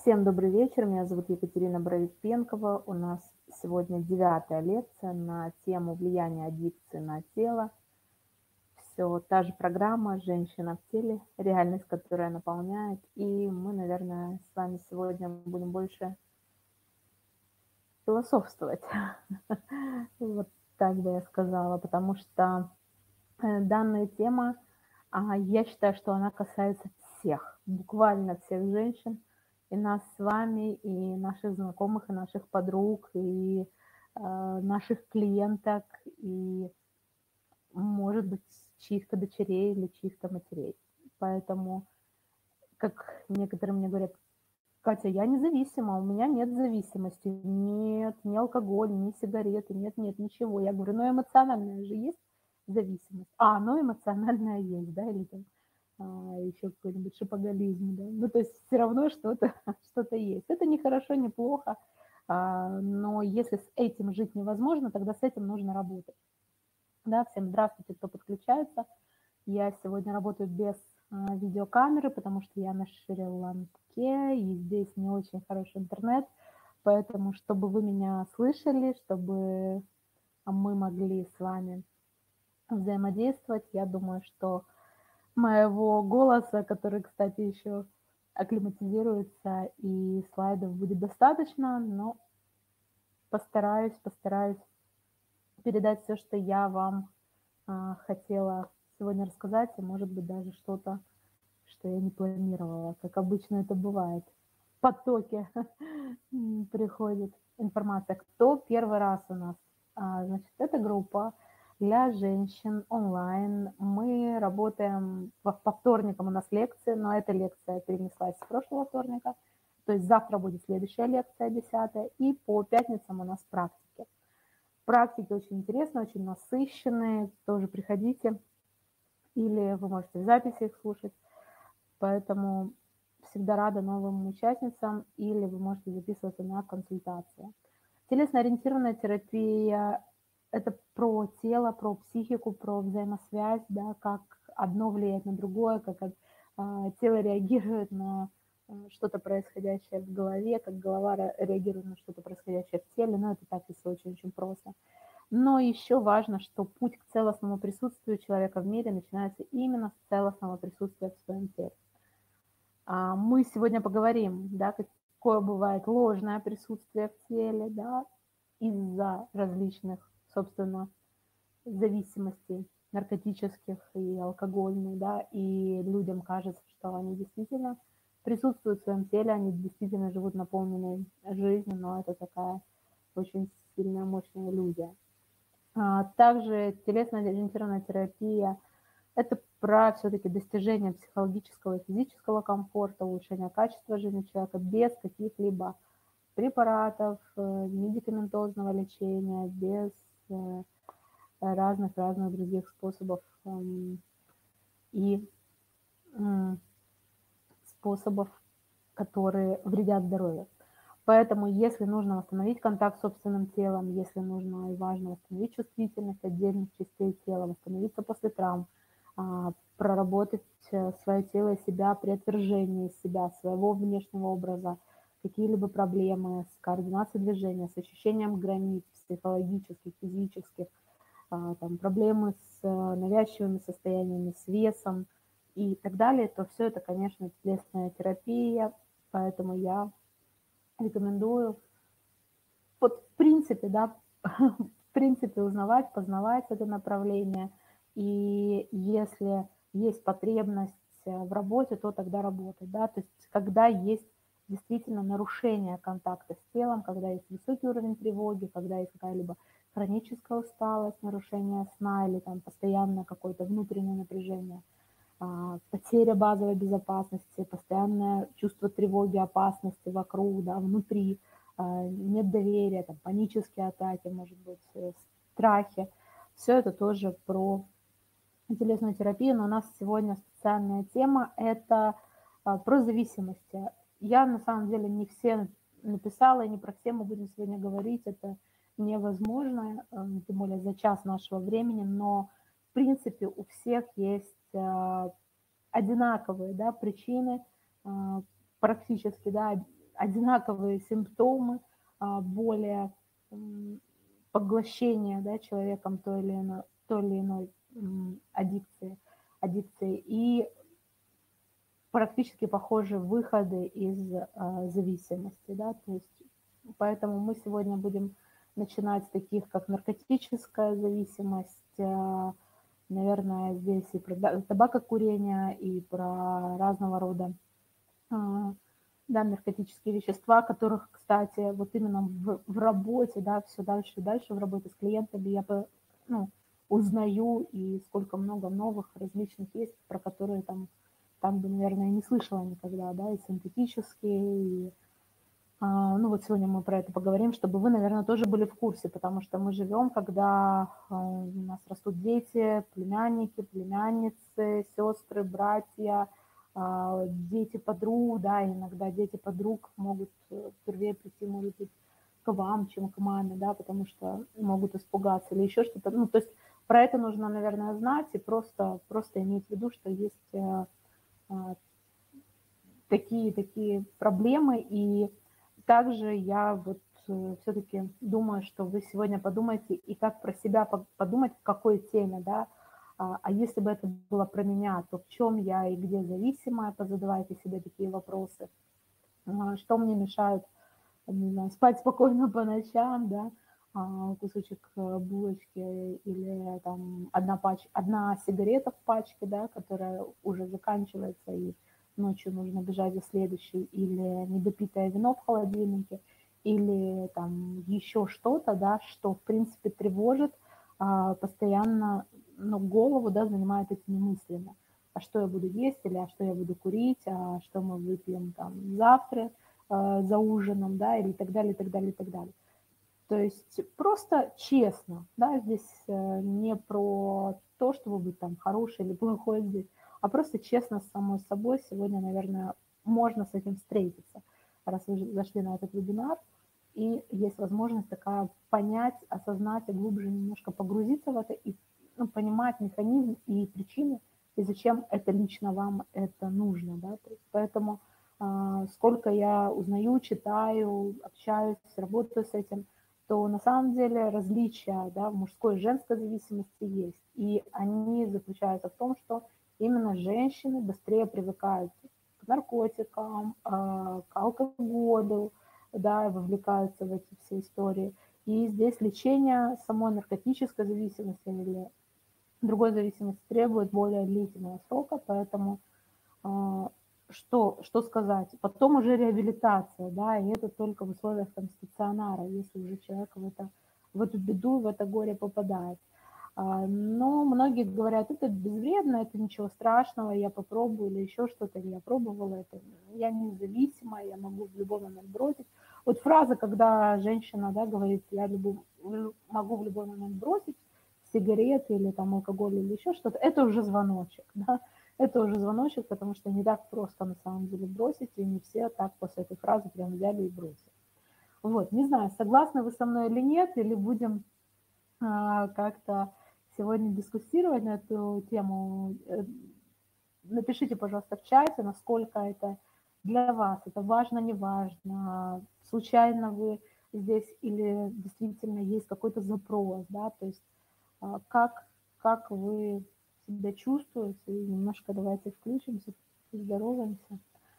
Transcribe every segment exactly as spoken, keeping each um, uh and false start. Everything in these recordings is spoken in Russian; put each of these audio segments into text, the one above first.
Всем добрый вечер, меня зовут Екатерина Боровик-Пенкова. У нас сегодня девятая лекция на тему влияния аддикции на тело. Все та же программа «Женщина в теле», реальность, которая наполняет. И мы, наверное, с вами сегодня будем больше философствовать. Вот так бы я сказала, потому что э, данная тема, а, я считаю, что она касается всех, буквально всех женщин, и нас с вами, и наших знакомых, и наших подруг, и э, наших клиенток, и, может быть, чьих-то дочерей или чьих-то матерей. Поэтому, как некоторые мне говорят: Катя, я независима, у меня нет зависимости, нет, ни алкоголь, ни сигареты, нет, нет, ничего. Я говорю, ну эмоциональная же есть зависимость. А, ну эмоциональная есть, да, или там а, еще какой-нибудь шопоголизм, да. Ну, то есть все равно что-то что-то есть. Это не хорошо, не плохо, а, но если с этим жить невозможно, тогда с этим нужно работать. Да, всем здравствуйте, кто подключается. Я сегодня работаю без а, видеокамеры, потому что я на Шри-Ланке, и здесь не очень хороший интернет. Поэтому, чтобы вы меня слышали, чтобы мы могли с вами взаимодействовать, я думаю, что моего голоса, который, кстати, еще акклиматизируется, и слайдов будет достаточно, но постараюсь, постараюсь передать все, что я вам а, хотела сегодня рассказать, и, может быть, даже что-то, что я не планировала. Как обычно это бывает. В потоке приходит информация. Кто первый раз у нас? А, значит, это группа для женщин онлайн. Мы работаем по, по вторникам, у нас лекции, но эта лекция перенеслась с прошлого вторника. То есть завтра будет следующая лекция, десятая, и по пятницам у нас практики. Практики очень интересные, очень насыщенные, тоже приходите, или вы можете в записи их слушать, поэтому всегда рада новым участницам, или вы можете записываться на консультации. Телесно-ориентированная терапия – это про тело, про психику, про взаимосвязь, да, как одно влияет на другое, как э, тело реагирует на э, что-то происходящее в голове, как голова реагирует на что-то происходящее в теле, ну это так, если очень-очень просто. Но еще важно, что путь к целостному присутствию человека в мире начинается именно с целостного присутствия в своем теле. А мы сегодня поговорим, да, какое бывает ложное присутствие в теле, да, из-за различных, собственно, зависимостей наркотических и алкогольных, да, и людям кажется, что они действительно присутствуют в своем теле, они действительно живут наполненной жизнью, но это такая очень сильная, мощная иллюзия. Также телесно-ориентированная терапия – это про все-таки достижение психологического и физического комфорта, улучшение качества жизни человека без каких-либо препаратов, медикаментозного лечения, без разных-разных других способов и способов, которые вредят здоровью. Поэтому, если нужно восстановить контакт с собственным телом, если нужно и важно восстановить чувствительность отдельных частей тела, восстановиться после травм, проработать свое тело и себя при отвержении себя, своего внешнего образа, какие-либо проблемы с координацией движения, с ощущением границ психологических, физических, там, проблемы с навязчивыми состояниями, с весом и так далее, то все это, конечно, телесная терапия, поэтому я рекомендую, вот в принципе, да, в принципе узнавать, познавать это направление, и если есть потребность в работе, то тогда работать, да, то есть когда есть действительно нарушение контакта с телом, когда есть высокий уровень тревоги, когда есть какая-либо хроническая усталость, нарушение сна или там постоянное какое-то внутреннее напряжение, потеря базовой безопасности, постоянное чувство тревоги, опасности вокруг, да, внутри, нет доверия, там, панические атаки, может быть, страхи. Все это тоже про телесную терапию, но у нас сегодня специальная тема – это про зависимости. Я, на самом деле, не все написала, и не про все мы будем сегодня говорить, это невозможно, тем более за час нашего времени, но, в принципе, у всех есть одинаковые, да, причины, практически, да, одинаковые симптомы, а, более м, поглощения, да, человеком той или иной, той или иной м, аддикции, аддикции и практически похожи выходы из а, зависимости, да, то есть поэтому мы сегодня будем начинать с таких, как наркотическая зависимость, а, наверное, здесь и про да- табакокурение, и про разного рода а, да, наркотические вещества, которых, кстати, вот именно в, в работе, да, все дальше и дальше в работе с клиентами я по- ну, узнаю, и сколько много новых различных есть, про которые там, там бы, наверное, не слышала никогда, да, и синтетические, и, а, ну вот сегодня мы про это поговорим, чтобы вы, наверное, тоже были в курсе, потому что мы живем, когда а, у нас растут дети, племянники, племянницы, сестры, братья, а, дети подруг, да, иногда дети подруг могут э, впервые прийти, может быть, к вам, чем к маме, да, потому что могут испугаться или еще что-то. Ну, то есть про это нужно, наверное, знать и просто, просто иметь в виду, что есть э, а, такие такие проблемы. И также я вот все-таки думаю, что вы сегодня подумаете и как про себя подумать, в какой теме, да. А, а если бы это было про меня, то в чем я и где зависимая, позадавайте себе такие вопросы. А, что мне мешает, не знаю, спать спокойно по ночам, да, а, кусочек э, булочки или там одна пач... одна сигарета в пачке, да, которая уже заканчивается, и ночью нужно бежать за следующей, или недопитое вино в холодильнике, или там еще что-то, да, что в принципе тревожит а, постоянно, ну, голову, да, занимает этими мыслями. А что я буду есть, или а что я буду курить, а что мы выпьем там завтра, э, за ужином, да, или так далее, и так далее, и так далее. То есть просто честно, да, здесь э, не про то, чтобы быть там хорошей или плохой здесь, а просто честно с самой собой. Сегодня, наверное, можно с этим встретиться, раз вы зашли на этот вебинар, и есть возможность такая понять, осознать и глубже немножко погрузиться в это и, ну, понимать механизм и причины, и зачем это лично вам это нужно, да, то есть поэтому а, сколько я узнаю, читаю, общаюсь, работаю с этим, то на самом деле различия, да, в мужской и женской зависимости есть. И они заключаются в том, что именно женщины быстрее привыкают к наркотикам, а, к алкоголю, да, вовлекаются в эти все истории. И здесь лечение самой наркотической зависимости или другой зависимости требует более длительного срока, поэтому а, что, что сказать? Потом уже реабилитация, да, и это только в условиях там стационара, если уже человек в, это, в эту беду, в это горе попадает. А, но многие говорят, это безвредно, это ничего страшного, я попробую или еще что-то, или я пробовала это, я независимая, я могу в любой момент бросить. Вот фраза, когда женщина, да, говорит, я любу, могу в любой момент бросить сигареты или там алкоголь или еще что-то, это уже звоночек, да, это уже звоночек, потому что не так просто на самом деле бросить, и не все так после этой фразы прям взяли и бросили. Вот, не знаю, согласны вы со мной или нет, или будем а, как-то сегодня дискуссировать на эту тему. Напишите, пожалуйста, в чате, насколько это для вас, это важно, не важно, случайно вы здесь или действительно есть какой-то запрос, да, то есть а, как, как вы себя чувствуете, и немножко давайте включимся, поздороваемся.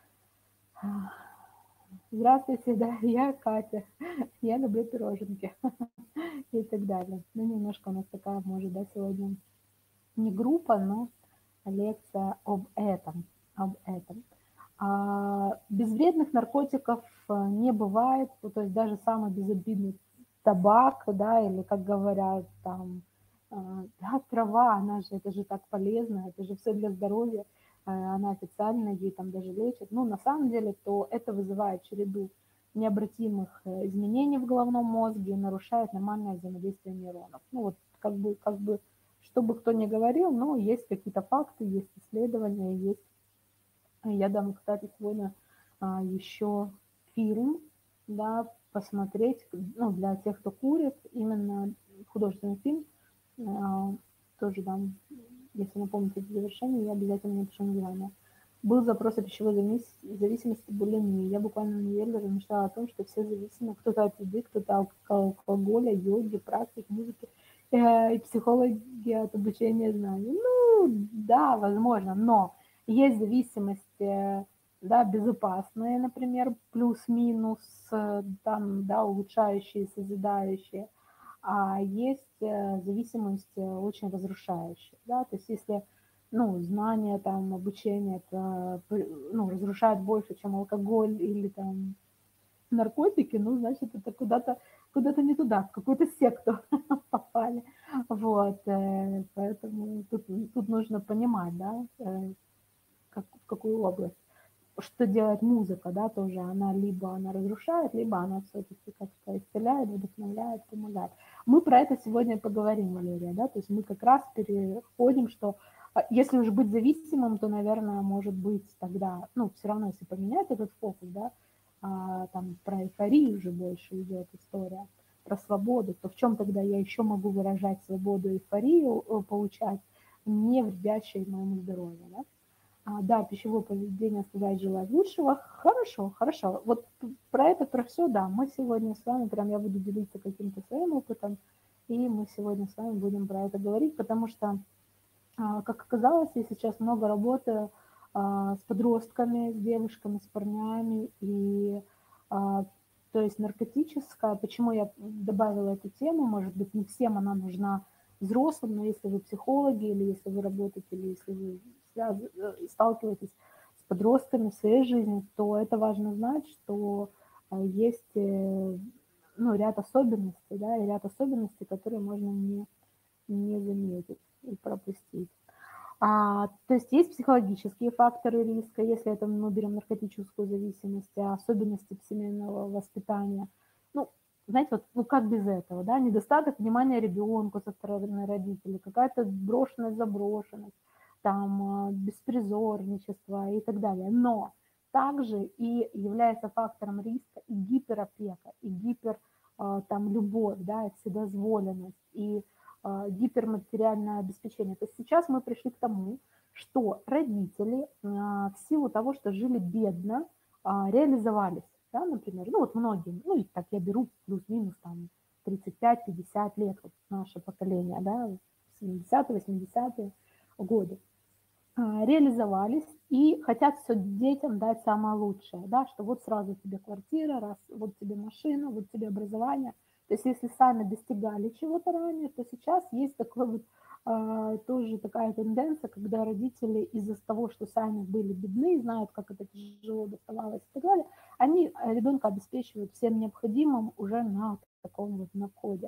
Здравствуйте, да, я Катя, я люблю пироженки и так далее. Ну, немножко у нас такая, может, да, сегодня не группа, но лекция об этом, об этом. А безвредных наркотиков не бывает, ну, то есть даже самый безобидный табак, да, или, как говорят, там, да, трава, она же, это же так полезно, это же все для здоровья, она официально ей там даже лечит. Ну, на самом деле, то это вызывает череду необратимых изменений в головном мозге и нарушает нормальное взаимодействие нейронов. Ну, вот как бы, как бы, что бы кто ни говорил, но есть какие-то факты, есть исследования, есть. Я дам, кстати, сегодня а, еще фильм, да, посмотреть, ну, для тех, кто курит, именно художественный фильм, а, тоже дам, если напомните это завершение, я обязательно напишу название. Был запрос о пищевой завис- зависимости булимии. Я буквально на неделю размышляла о том, что все зависимы. Кто-то от еды, кто-то от алкоголя, йоги, практик, музыки, э, и психологи от обучения знаний. Ну, да, возможно, но есть зависимость, э, да, безопасные, например, плюс-минус, э, там, да, улучшающие, созидающие, а есть э, зависимость э, очень разрушающая, да, то есть если, ну, знание, там, обучение, это, ну, разрушает больше, чем алкоголь или там наркотики, ну, значит, это куда-то куда-то не туда, в какую-то секту попали. Вот, э, поэтому тут, тут нужно понимать, да, э, как, в какую область. Что делает музыка, да, тоже она либо она разрушает, либо она все-таки как-то исцеляет, вдохновляет, помогает. Мы про это сегодня поговорим, Валерия, да, то есть мы как раз переходим, что а, если уж быть зависимым, то, наверное, может быть тогда, ну, все равно, если поменять этот фокус, да, а, там про эйфорию уже больше идет история, про свободу, то в чем тогда я еще могу выражать свободу и эйфорию, э, получать, не вредящей моему здоровью, да? А, да, пищевое поведение оставляет желать лучшего. Хорошо, хорошо. Вот про это, про все, да. Мы сегодня с вами, прям я буду делиться каким-то своим опытом, и мы сегодня с вами будем про это говорить, потому что, а, как оказалось, я сейчас много работаю а, с подростками, с девушками, с парнями, и а, то есть наркотическая, почему я добавила эту тему, может быть, не всем она нужна взрослым, но если вы психологи, или если вы работаете, или если вы связ- э, сталкиваетесь с подростками в своей жизни, то это важно знать, что а, есть э, ну, ряд особенностей, да, и ряд особенностей, которые можно не, не заметить и пропустить. А, то есть есть психологические факторы риска, если это мы берем наркотическую зависимость, а особенности семейного воспитания. Ну, знаете, вот, ну как без этого, да, недостаток внимания ребенку со стороны родителей, какая-то брошенность, заброшенность, там, а, беспризорничество и так далее. Но также и является фактором риска и гиперопека, и гипер, а, там, любовь, да, и вседозволенность, и а, гиперматериальное обеспечение. То есть сейчас мы пришли к тому, что родители а, в силу того, что жили бедно, а, реализовались, да, например, ну вот многие, ну и так я беру плюс-минус там тридцать пять пятьдесят лет, вот наше поколение, да, семидесятые восьмидесятые годы, а, реализовались и хотят все детям дать самое лучшее, да, что вот сразу тебе квартира, раз, вот тебе машина, вот тебе образование. То есть если сами достигали чего-то ранее, то сейчас есть такой вот а, тоже такая тенденция, когда родители из-за того, что сами были бедны, знают, как это тяжело доставалось и так далее, они ребенка обеспечивают всем необходимым уже на таком вот находе.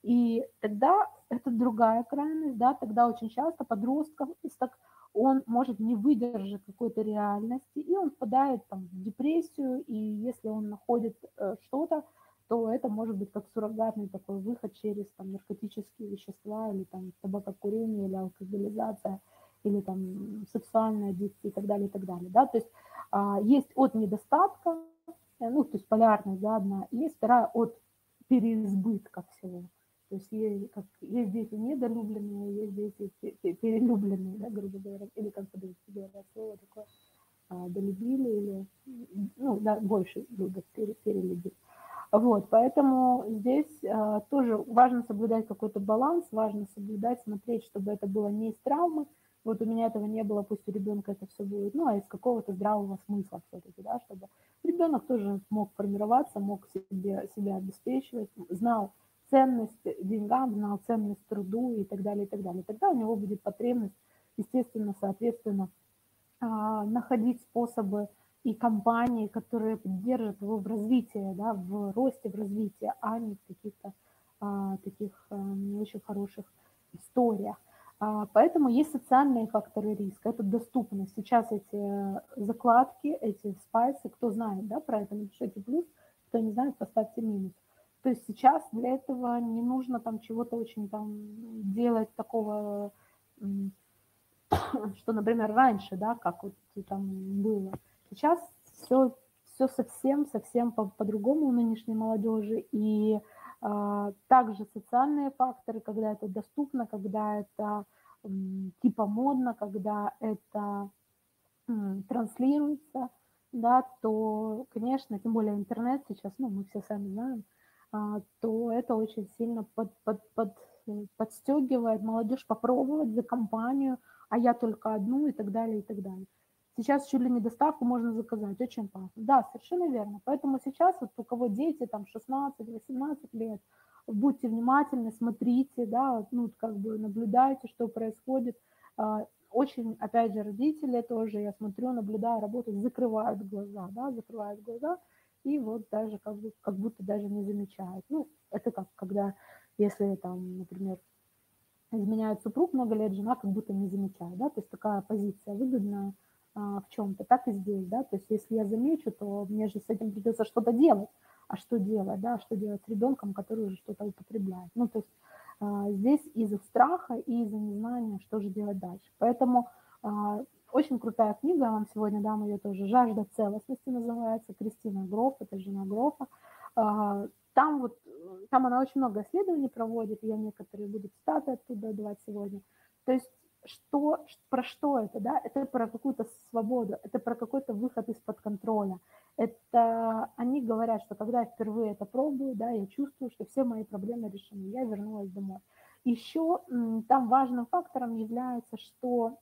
И тогда это другая крайность, да, тогда очень часто подростков из так он может не выдержать какой-то реальности, и он впадает там, в депрессию, и если он находит э, что-то, то это может быть как суррогатный такой выход через там, наркотические вещества, или там табакокурение, или алкоголизация, или там сексуальная аддикция и так далее, и так далее. Да? То есть а, есть от недостатка, э, ну, то есть полярность, да, одна, и есть вторая от переизбытка всего. То есть есть, как, есть дети недолюбленные, есть дети перелюбленные, да, грубо говоря, или как по-другому говорят слово такое, а, долюбили или, ну, да, больше любят пере, перелюбить. Вот, поэтому здесь а, тоже важно соблюдать какой-то баланс, важно соблюдать, смотреть, чтобы это было не из травмы, вот у меня этого не было, пусть у ребенка это все будет, ну, а из какого-то здравого смысла все-таки, да, чтобы ребенок тоже мог формироваться, мог себе, себя обеспечивать, знал ценность деньгам, знал ценность труду и так далее, и так далее. Тогда у него будет потребность, естественно, соответственно, а, находить способы и компании, которые поддержат его в развитии, да, в росте, в развитии, а не в каких-то а, таких а, не очень хороших историях. А, поэтому есть социальные факторы риска, это доступность. Сейчас эти закладки, эти спайсы, кто знает, да, про это, напишите плюс, кто не знает, поставьте минус. То есть сейчас для этого не нужно там чего-то очень там делать такого, что, например, раньше, да, как вот там было. Сейчас все, все совсем, совсем по- по-другому у нынешней молодежи. И а, также социальные факторы, когда это доступно, когда это м, типа модно, когда это м, транслируется, да, то, конечно, тем более интернет сейчас, ну, мы все сами знаем, а, то это очень сильно под под под э, подстёгивает молодежь попробовать за компанию, а я только одну и так далее, и так далее. Сейчас чуть ли не доставку можно заказать, очень классно. Да, совершенно верно. Поэтому сейчас вот у кого дети там шестнадцать восемнадцать лет, будьте внимательны, смотрите, да, вот, ну, вот как бы наблюдайте, что происходит. А, очень, опять же, родители тоже, я смотрю, наблюдаю, работают, закрывают глаза, да, закрывают глаза, и вот даже как бы как будто даже не замечают. Ну, это как когда, если там, например, изменяет супруг много лет, жена как будто не замечает, да, то есть такая позиция выгодная а, в чем-то. Так и здесь, да, то есть если я замечу, то мне же с этим придется что-то делать. А что делать, да, что делать с ребенком, который уже что-то употребляет. Ну, то есть а, здесь из-за страха и из-за незнания, что же делать дальше. Поэтому а, очень крутая книга, я вам сегодня дам ее тоже, «Жажда целостности» называется, Кристина Гроф, это жена Грофа. А, там вот, там она очень много исследований проводит, я некоторые буду цитаты оттуда давать сегодня. То есть что, про что это, да? Это про какую-то свободу, это про какой-то выход из-под контроля. Это они говорят, что когда я впервые это пробую, да, я чувствую, что все мои проблемы решены, я вернулась домой. Еще там важным фактором является, что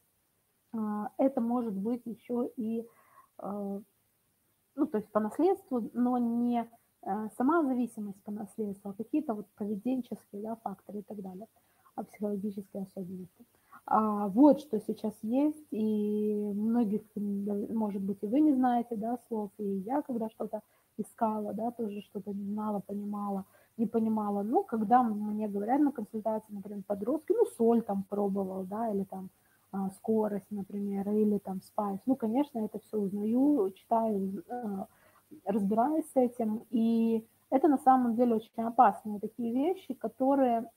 а, это может быть еще и, а, ну, то есть по наследству, но не а, сама зависимость по наследству, а какие-то вот поведенческие, да, факторы и так далее, а психологические особенности. А, вот что сейчас есть, и многих, может быть, и вы не знаете, да, слов, и я, когда что-то искала, да, тоже что-то не знала, понимала, не понимала. Ну, когда мне говорят на консультации, например, подростки, ну, соль там пробовал, да, или там а, скорость, например, или там спайс. Ну, конечно, это все узнаю, читаю, э, разбираюсь с этим, и это на самом деле очень опасные такие вещи, которые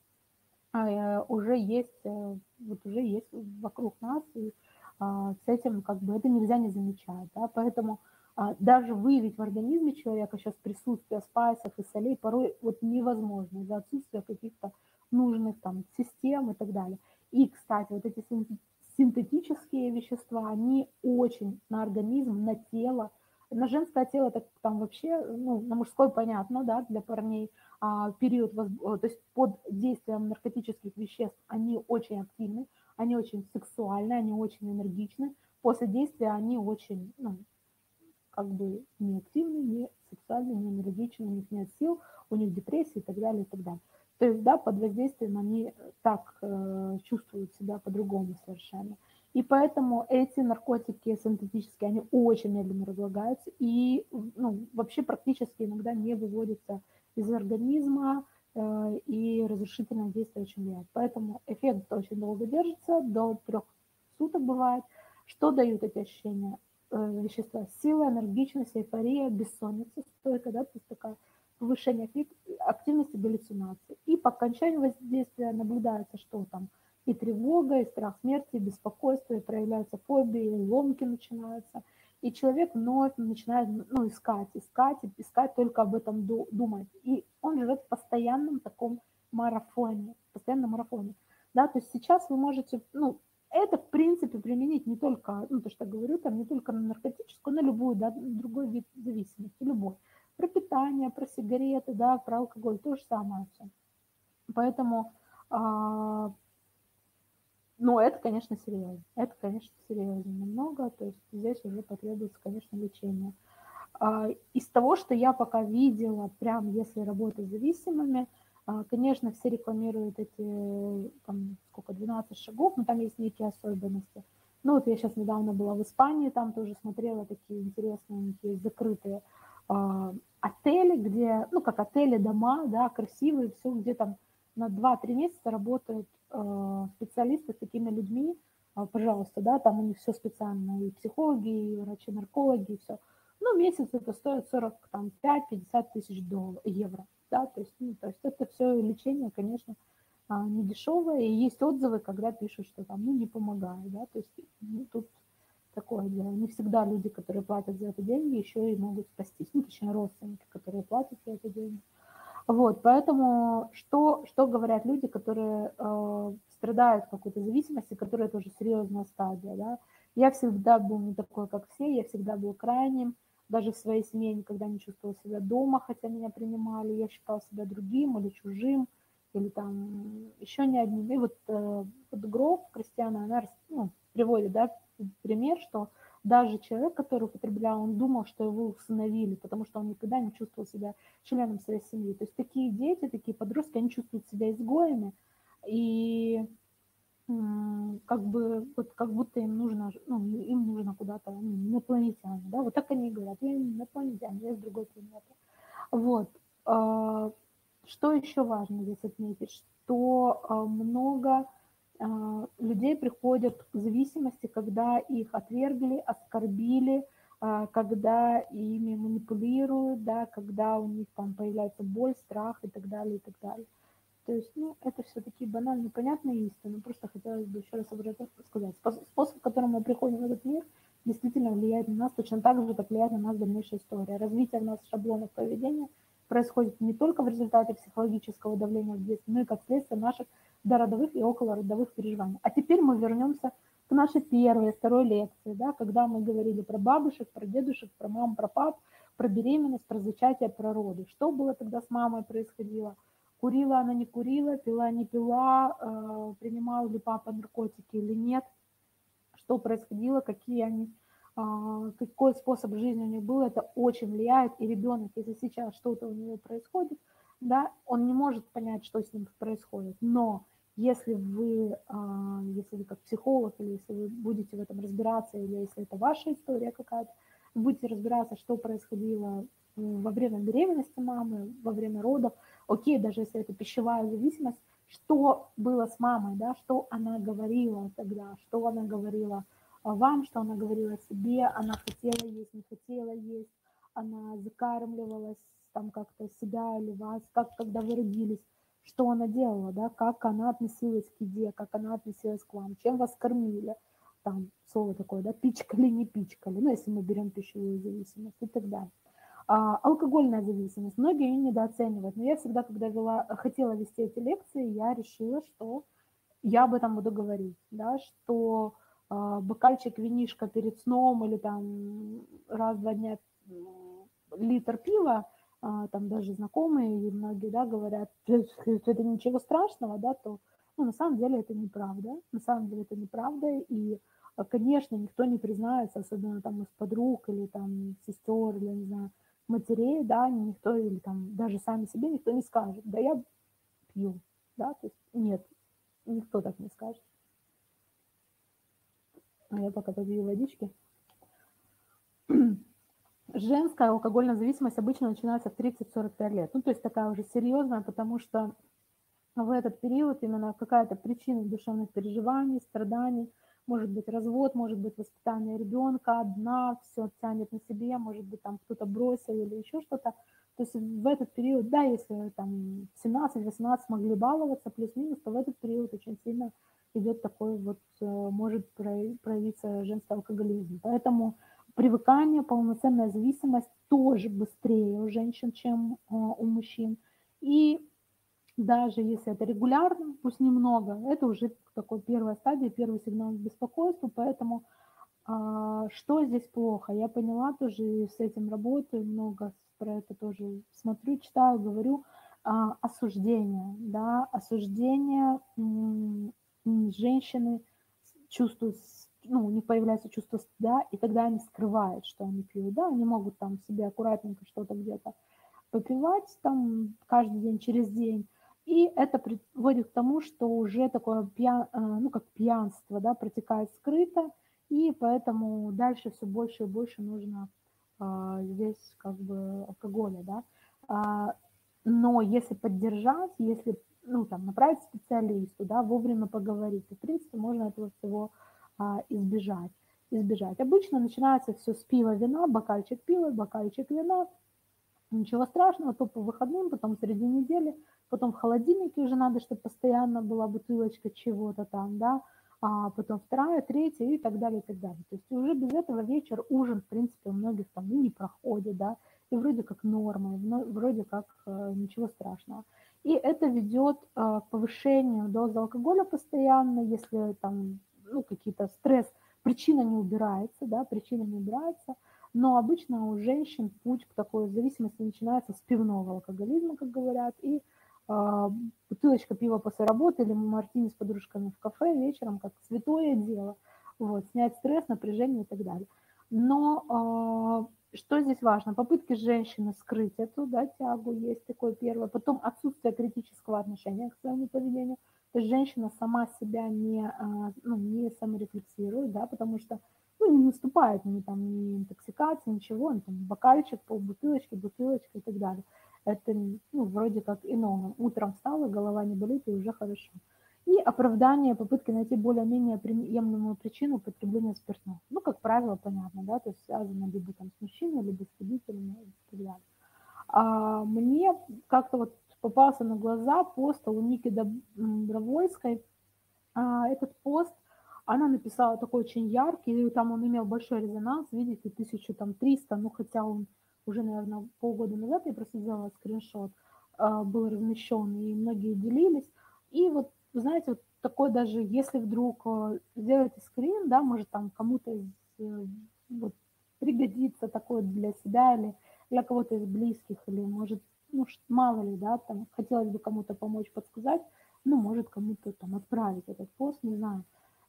а, уже есть, э, вот уже есть вокруг нас, и а, с этим как бы это нельзя не замечать, да, поэтому а, даже выявить в организме человека сейчас присутствие спайсов и солей порой вот невозможно из-за отсутствия каких-то нужных там систем и так далее. И, кстати, вот эти синтетические вещества, они очень на организм, на тело, на женское тело, так там вообще, ну, на мужское понятно, да, для парней, а, период, то есть под действием наркотических веществ они очень активны, они очень сексуальны, они очень энергичны. После действия они очень, ну, как бы не активны, не сексуальны, не энергичны, у них нет сил, у них депрессия и так далее, и так далее. То есть, да, под воздействием они так э, чувствуют себя по-другому совершенно. И поэтому эти наркотики синтетические, они очень медленно разлагаются и, ну, вообще практически иногда не выводятся из организма, э, и разрушительное действие очень влияет. Поэтому эффект очень долго держится, до трех суток бывает. Что дают эти ощущения? Э, вещества: сила, энергичность, эйфория, бессонница стойкая, да, то есть такая повышение активности, галлюцинации. И по окончанию воздействия наблюдается, что там и тревога, и страх смерти, и беспокойство, и проявляются фобии, и ломки начинаются. И человек вновь начинает, ну, искать, искать, искать, только об этом думать. И он живет в постоянном таком марафоне, постоянном марафоне. Да, то есть сейчас вы можете, ну, это, в принципе, применить не только, ну, то, что я говорю, там, не только на наркотическую, на любую, да, другой вид зависимости, любой. Про питание, про сигареты, да, про алкоголь, то же самое все. Поэтому, а, ну, это, конечно, серьезно. Это, конечно, серьезно намного, то есть здесь уже потребуется, конечно, лечение. А, из того, что я пока видела, прям если работать с зависимыми, а, конечно, все рекламируют эти, там, сколько, двенадцать шагов, но там есть некие особенности. Ну, вот я сейчас недавно была в Испании, там тоже смотрела такие интересные, такие закрытые а, отели, где, ну, как отели, дома, да, красивые, все, где там на два-три месяца работают а, специалисты с такими людьми, а, пожалуйста, да, там у них все специально, и психологи, и врачи-наркологи, и все. Ну, месяц это стоит сорок пять-пятьдесят тысяч долларов, евро, да, то есть, ну, то есть это все лечение, конечно, не дешевое, и есть отзывы, когда пишут, что там, ну, не помогает, да, то есть, ну, тут такое дело. Не всегда люди, которые платят за это деньги, еще и могут спастись, ну, точнее, родственники, которые платят за это деньги. Вот, поэтому что, что говорят люди, которые э, страдают какой-то зависимости, которая тоже серьезная стадия, да, Я всегда был не такой, как все, я всегда был крайним. Даже в своей семье никогда не чувствовала себя дома, хотя меня принимали. Я считала себя другим или чужим, или там еще не одним. И вот, э, вот Гров, Кристиана, она ну, приводит, да, пример, что даже человек, который употреблял, он думал, что его усыновили, потому что он никогда не чувствовал себя членом своей семьи. То есть такие дети, такие подростки, они чувствуют себя изгоями, и как бы, вот как будто им нужно, ну, им нужно куда-то, ну, инопланетяне, да, вот так они и говорят, я инопланетяне, я с другой планеты. Вот. Что еще важно здесь отметить, что много людей приходят к зависимости, когда их отвергли, оскорбили, когда ими манипулируют, да, когда у них там появляется боль, страх и так далее, и так далее. То есть, ну, это все такие банальные, понятные истины. Просто хотелось бы еще раз об этом сказать. Способ, которым мы приходим в этот мир, действительно влияет на нас точно так же, как влияет на нас дальнейшая история. Развитие в нас шаблонов поведения происходит не только в результате психологического давления в детстве, но и как следствие наших дородовых и околородовых переживаний. А теперь мы вернемся к нашей первой, второй лекции, да, когда мы говорили про бабушек, про дедушек, про мам, про пап, про беременность, про зачатие, про роды. Что было тогда с мамой происходило? Курила она, не курила, пила, не пила, э, принимал ли папа наркотики или нет, что происходило, какие они, э, какой способ жизни у них был, это очень влияет. И ребенок, если сейчас что-то у него происходит, да, он не может понять, что с ним происходит. Но если вы, э, если вы как психолог, или если вы будете в этом разбираться, или если это ваша история какая-то, вы будете разбираться, что происходило во время беременности мамы, во время родов, окей, даже если это пищевая зависимость, что было с мамой, да, что она говорила тогда, что она говорила вам, что она говорила себе, она хотела есть, не хотела есть, она закармливалась там как-то себя или вас, как когда вы родились, что она делала, да, как она относилась к еде, как она относилась к вам, чем вас кормили, там слово такое, да, пичкали, не пичкали, ну, если мы берем пищевую зависимость и так далее. А, алкогольная зависимость. Многие ее недооценивают. Но я всегда, когда вела, хотела вести эти лекции, я решила, что я об этом буду говорить. Да, что а, бокальчик винишка перед сном или там раз в два дня литр пива, а, там даже знакомые и многие, да, говорят, что это ничего страшного, да, то ну, на самом деле это неправда. На самом деле это неправда. И конечно, никто не признается, особенно там из подруг или там сестер, или, не знаю, матерей, да, никто, или там даже сами себе никто не скажет, да я пью, да, то есть нет, никто так не скажет. А я пока попью водички. Женская алкогольная зависимость обычно начинается в тридцать-сорок пять лет, ну, то есть такая уже серьезная, потому что в этот период именно какая-то причина душевных переживаний, страданий, может быть развод, может быть воспитание ребенка, одна, все тянет на себе, может быть там кто-то бросил или еще что-то. То есть в этот период, да, если там семнадцать-восемнадцать могли баловаться, плюс-минус, то в этот период очень сильно идет такой вот, может проявиться женский алкоголизм. Поэтому привыкание, полноценная зависимость тоже быстрее у женщин, чем у мужчин. И даже если это регулярно, пусть немного, это уже такой первая стадия, первый сигнал беспокойства, поэтому а, что здесь плохо? Я поняла тоже, и с этим работаю, много про это тоже смотрю, читаю, говорю. А, осуждение, да, осуждение м, женщины чувствуют, ну, у них появляется чувство стыда, и тогда они скрывают, что они пьют, да, они могут там себе аккуратненько что-то где-то попивать там каждый день, через день, и это приводит к тому, что уже такое пьян, ну, как пьянство, да, протекает скрыто, и поэтому дальше все больше и больше нужно а, здесь как бы алкоголя, да. А, но если поддержать, если, ну, там, направить специалисту, да, вовремя поговорить, то, в принципе, можно этого всего а, избежать. избежать. Обычно начинается все с пива, вина, бокальчик пива, бокальчик вина, ничего страшного, то по выходным, потом среди недели, потом в холодильнике уже надо, чтобы постоянно была бутылочка чего-то там, да, а потом вторая, третья и так далее, и так далее. То есть уже без этого вечер, ужин, в принципе, у многих там и не проходит, да, и вроде как норма, вроде как э, ничего страшного. И это ведет э, к повышению дозы алкоголя постоянно, если там, ну, какие-то стресс, причина не убирается, да, причина не убирается, но обычно у женщин путь к такой зависимости начинается с пивного алкоголизма, как говорят, и а, бутылочка пива после работы или мартини с подружками в кафе вечером, как святое дело, вот, снять стресс, напряжение и так далее. Но а, что здесь важно? Попытки женщины скрыть эту, да, тягу есть такое первое. Потом отсутствие критического отношения к своему поведению. То есть женщина сама себя не, а, ну, не саморефлексирует, да, потому что ну, не наступает ни, там, ни интоксикации, ничего, ну, там, бокальчик, полбутылочки, бутылочка и так далее. Это ну, вроде как иное. Утром встала, голова не болит и уже хорошо. И оправдание, попытки найти более-менее приемлемую причину употребления спиртного. Ну, как правило, понятно, да, то есть связано либо там с мужчиной, либо с родителями и так далее. А мне как-то вот попался на глаза пост у Ники Добровольской. А, этот пост она написала такой очень яркий, и там он имел большой резонанс, видите, тысяча триста, ну, хотя он уже, наверное, полгода назад, я просто сделала скриншот, а, был размещен, и многие делились. И вот, вы знаете, вот такой даже, если вдруг а, сделаете скрин, да, может там кому-то из, э, вот, пригодится такое для себя или для кого-то из близких, или может, ну, мало ли, да, там хотелось бы кому-то помочь, подсказать, ну, может кому-то там отправить этот пост, не знаю,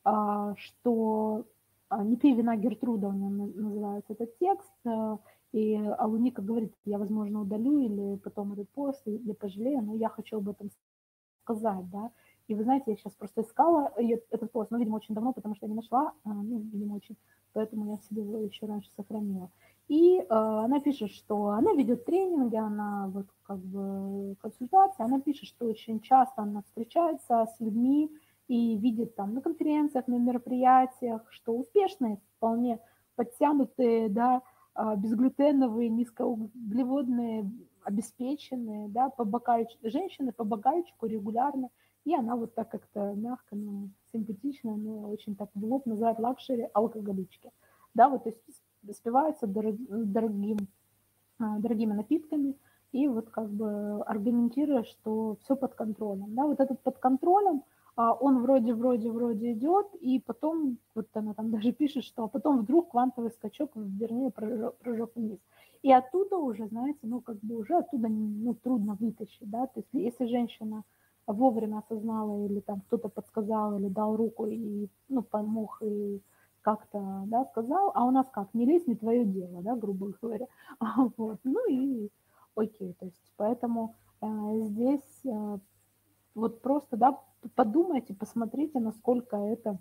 а, что а, «Не пей вина Гертруда» у него называется этот текст, а, и Алуника говорит, я, возможно, удалю или потом этот пост, или пожалею, но я хочу об этом сказать, да. И вы знаете, я сейчас просто искала этот пост, ну, видимо, очень давно, потому что я не нашла, ну, видимо, очень, поэтому я себе его еще раньше сохранила. И э, она пишет, что она ведет тренинги, она вот как бы консультации, она пишет, что очень часто она встречается с людьми и видит там на конференциях, на мероприятиях, что успешные, вполне подтянутые, да, безглютеновые, низкоуглеводные, обеспеченные, да, по бокальчику, женщины по бокальчику регулярно, и она вот так как-то мягко, ну, симпатично, но очень так в лоб называет лакшери алкоголички, да, вот, то есть спиваются дорогим, дорогими напитками и вот как бы аргументируя, что все под контролем, да, вот этот под контролем, он вроде, вроде, вроде идет, и потом, вот она там даже пишет, что потом вдруг квантовый скачок, вернее, прыжок, прыжок вниз. И оттуда уже, знаете, ну, как бы уже оттуда, ну, трудно вытащить, да, то есть если женщина вовремя осознала или там кто-то подсказал или дал руку и, ну, помог и как-то, да, сказал, а у нас как, не лезь, не твое дело, да, грубо говоря, вот, ну и окей, то есть поэтому э, здесь э, вот просто, да, подумайте, посмотрите, насколько это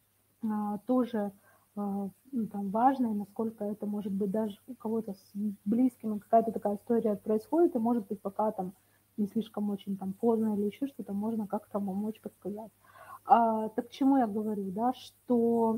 а, тоже а, ну, там, важно, и насколько это может быть даже у кого-то с близким, какая-то такая история происходит, и может быть пока там не слишком очень там поздно или еще что-то, можно как-то помочь, подсказать. А, так к чему я говорю, да, что,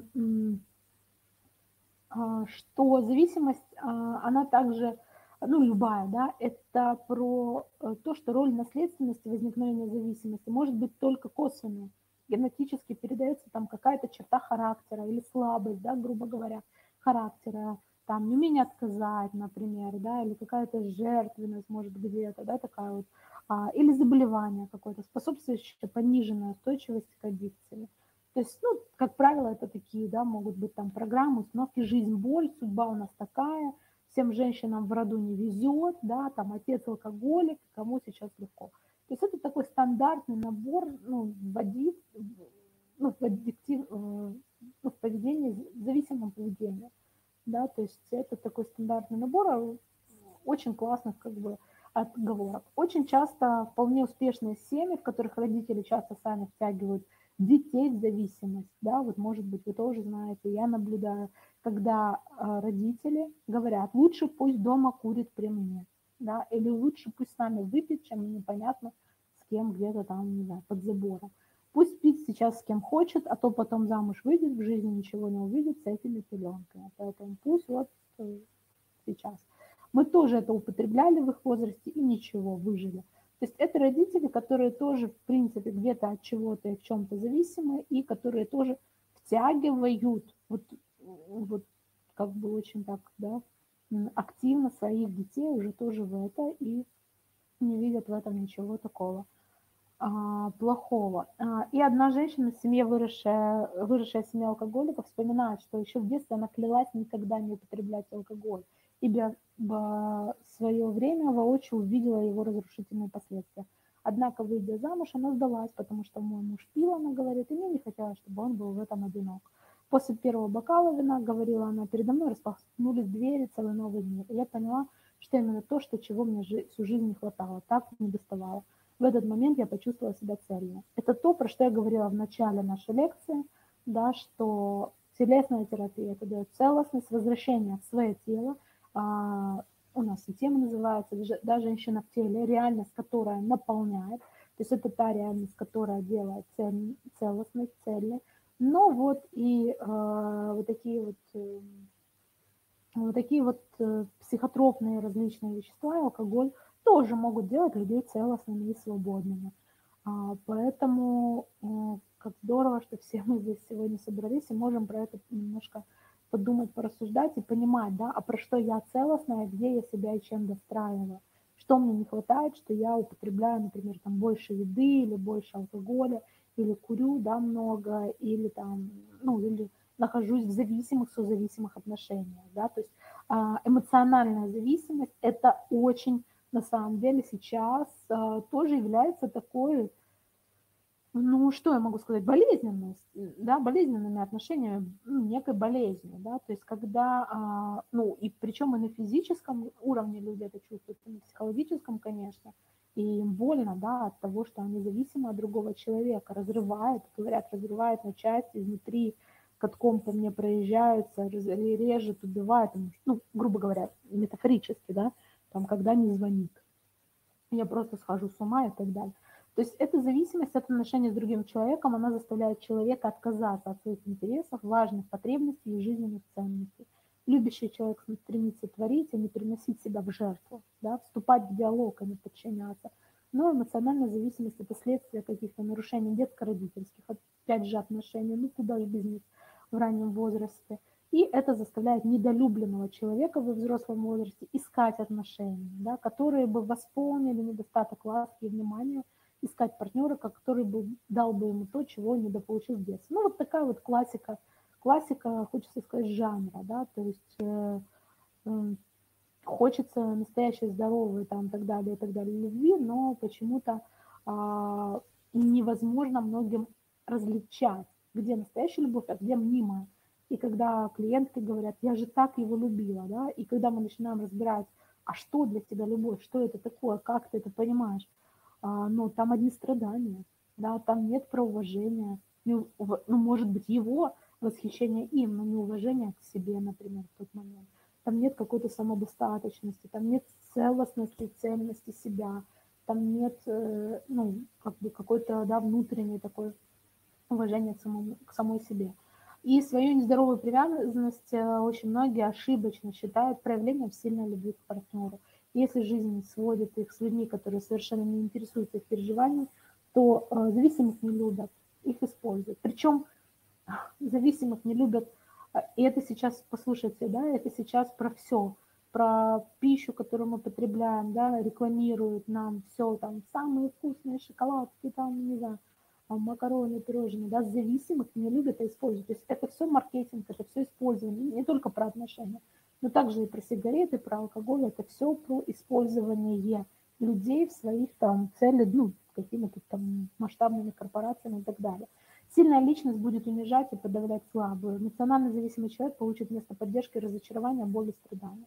а, что зависимость, а, она также, ну, любая, да, это про то, что роль наследственности возникновения зависимости может быть только косвенной. Генетически передается там какая-то черта характера или слабость, да, грубо говоря, характера, там неумение отказать, например, да, или какая-то жертвенность может где-то, да, такая вот, а, или заболевание какое-то, способствующее пониженной устойчивости к аддикции. То есть, ну, как правило, это такие, да, могут быть там программы, установки «Жизнь, боль», «Судьба у нас такая», всем женщинам в роду не везет, да, там отец алкоголик, кому сейчас легко. То есть это такой стандартный набор, ну, вводит, ну, в аддиктив, ну, в поведении, в зависимом поведении, да, то есть это такой стандартный набор очень классных, как бы, отговорок. Очень часто вполне успешные семьи, в которых родители часто сами втягивают детей в зависимость, да, вот, может быть, вы тоже знаете, я наблюдаю, когда родители говорят, лучше пусть дома курит при мне, да, или лучше пусть с нами выпьет, чем непонятно с кем где-то там, не знаю, под забором. Пусть спит сейчас с кем хочет, а то потом замуж выйдет, в жизни ничего не увидит с этими пеленками. Поэтому пусть вот сейчас. Мы тоже это употребляли в их возрасте и ничего, выжили. То есть это родители, которые тоже, в принципе, где-то от чего-то и в чем-то зависимы, и которые тоже втягивают вот, вот как бы очень так, да, активно своих детей уже тоже в это и не видят в этом ничего такого. а, плохого. А, и одна женщина в семье, выросшая, выросшая в семье алкоголиков, вспоминает, что еще в детстве она клялась никогда не употреблять алкоголь, ибо в свое время воочию увидела его разрушительные последствия. Однако, выйдя замуж, она сдалась, потому что мой муж пил, она говорит, и мне не хотелось, чтобы он был в этом одинок. После первого бокала вина, говорила она, передо мной распахнулись двери, целый новый мир. И я поняла, что именно то, что чего мне всю жизнь не хватало, так не доставало. В этот момент я почувствовала себя цельной. Это то, про что я говорила в начале нашей лекции, да, что телесная терапия, это дает целостность, возвращение в свое тело. А, у нас и тема называется «Да, женщина в теле», реальность, которая наполняет. То есть это та реальность, которая делает цель, целостность, цельной. Но вот и э, вот такие вот, э, вот такие вот э, психотропные различные вещества, алкоголь, тоже могут делать людей целостными и свободными. А, поэтому э, как здорово, что все мы здесь сегодня собрались и можем про это немножко подумать, порассуждать и понимать, да, а про что я целостная, где я себя и чем достраиваю, что мне не хватает, что я употребляю, например, там больше еды или больше алкоголя, или курю, да, много, или там, ну, или нахожусь в зависимых, созависимых отношениях, да, то есть а, эмоциональная зависимость – это очень, на самом деле, сейчас а, тоже является такой, ну, что я могу сказать, болезненность, да, болезненными отношениями, ну, некой болезнью, да, то есть когда, а, ну, и причем и на физическом уровне люди это чувствуют, и на психологическом, конечно, и им больно, да, от того, что они зависимы от другого человека, разрывает, говорят, разрывает на части изнутри, катком по мне проезжаются, режет, убивает, ну, грубо говоря, метафорически, да, там, когда не звонит, я просто схожу с ума и так далее. То есть эта зависимость от отношения с другим человеком, она заставляет человека отказаться от своих интересов, важных потребностей и жизненных ценностей. Любящий человек стремится творить, а не приносить себя в жертву, да, вступать в диалог, а не подчиняться. Но эмоциональная зависимость – это следствие каких-то нарушений детско-родительских, опять же, отношений, ну куда же без них в раннем возрасте. И это заставляет недолюбленного человека во взрослом возрасте искать отношения, да, которые бы восполнили недостаток ласки и внимания, искать партнера, который бы дал бы ему то, чего он недополучил в детстве. Ну, вот такая вот классика, классика, хочется сказать, жанра, да, то есть э, э, хочется настоящей здоровой, там, так далее, и так далее, любви, но почему-то э, невозможно многим различать, где настоящая любовь, а где мнимая. И когда клиентки говорят, я же так его любила, да, и когда мы начинаем разбирать, а что для тебя любовь, что это такое, как ты это понимаешь, а, ну, там одни страдания, да, там нет про уважения, ну, может быть, его восхищение им, но не уважение к себе, например, в тот момент. Там нет какой-то самодостаточности, там нет целостности, цельности себя, там нет, э, ну, как бы какой-то, да, внутренней такой уважения к, самому, к самой себе. И свою нездоровую привязанность очень многие ошибочно считают проявлением сильной любви к партнеру. Если жизнь сводит их с людьми, которые совершенно не интересуются их переживаниями, то э, зависимых не любят, их используют. Причем зависимых не любят, и это сейчас, послушайте, да, это сейчас про все, про пищу, которую мы потребляем, да, рекламируют нам все, там, самые вкусные шоколадки, там, не знаю, макароны, пирожные, да, зависимых не любят, а используют. То есть это все маркетинг, это все использование, не только про отношения, но также и про сигареты, про алкоголь, это все про использование людей в своих там целях, ну, какими-то там масштабными корпорациями и так далее. Сильная личность будет унижать и подавлять слабую. Эмоционально зависимый человек получит вместо поддержки разочарования, боли, страдания.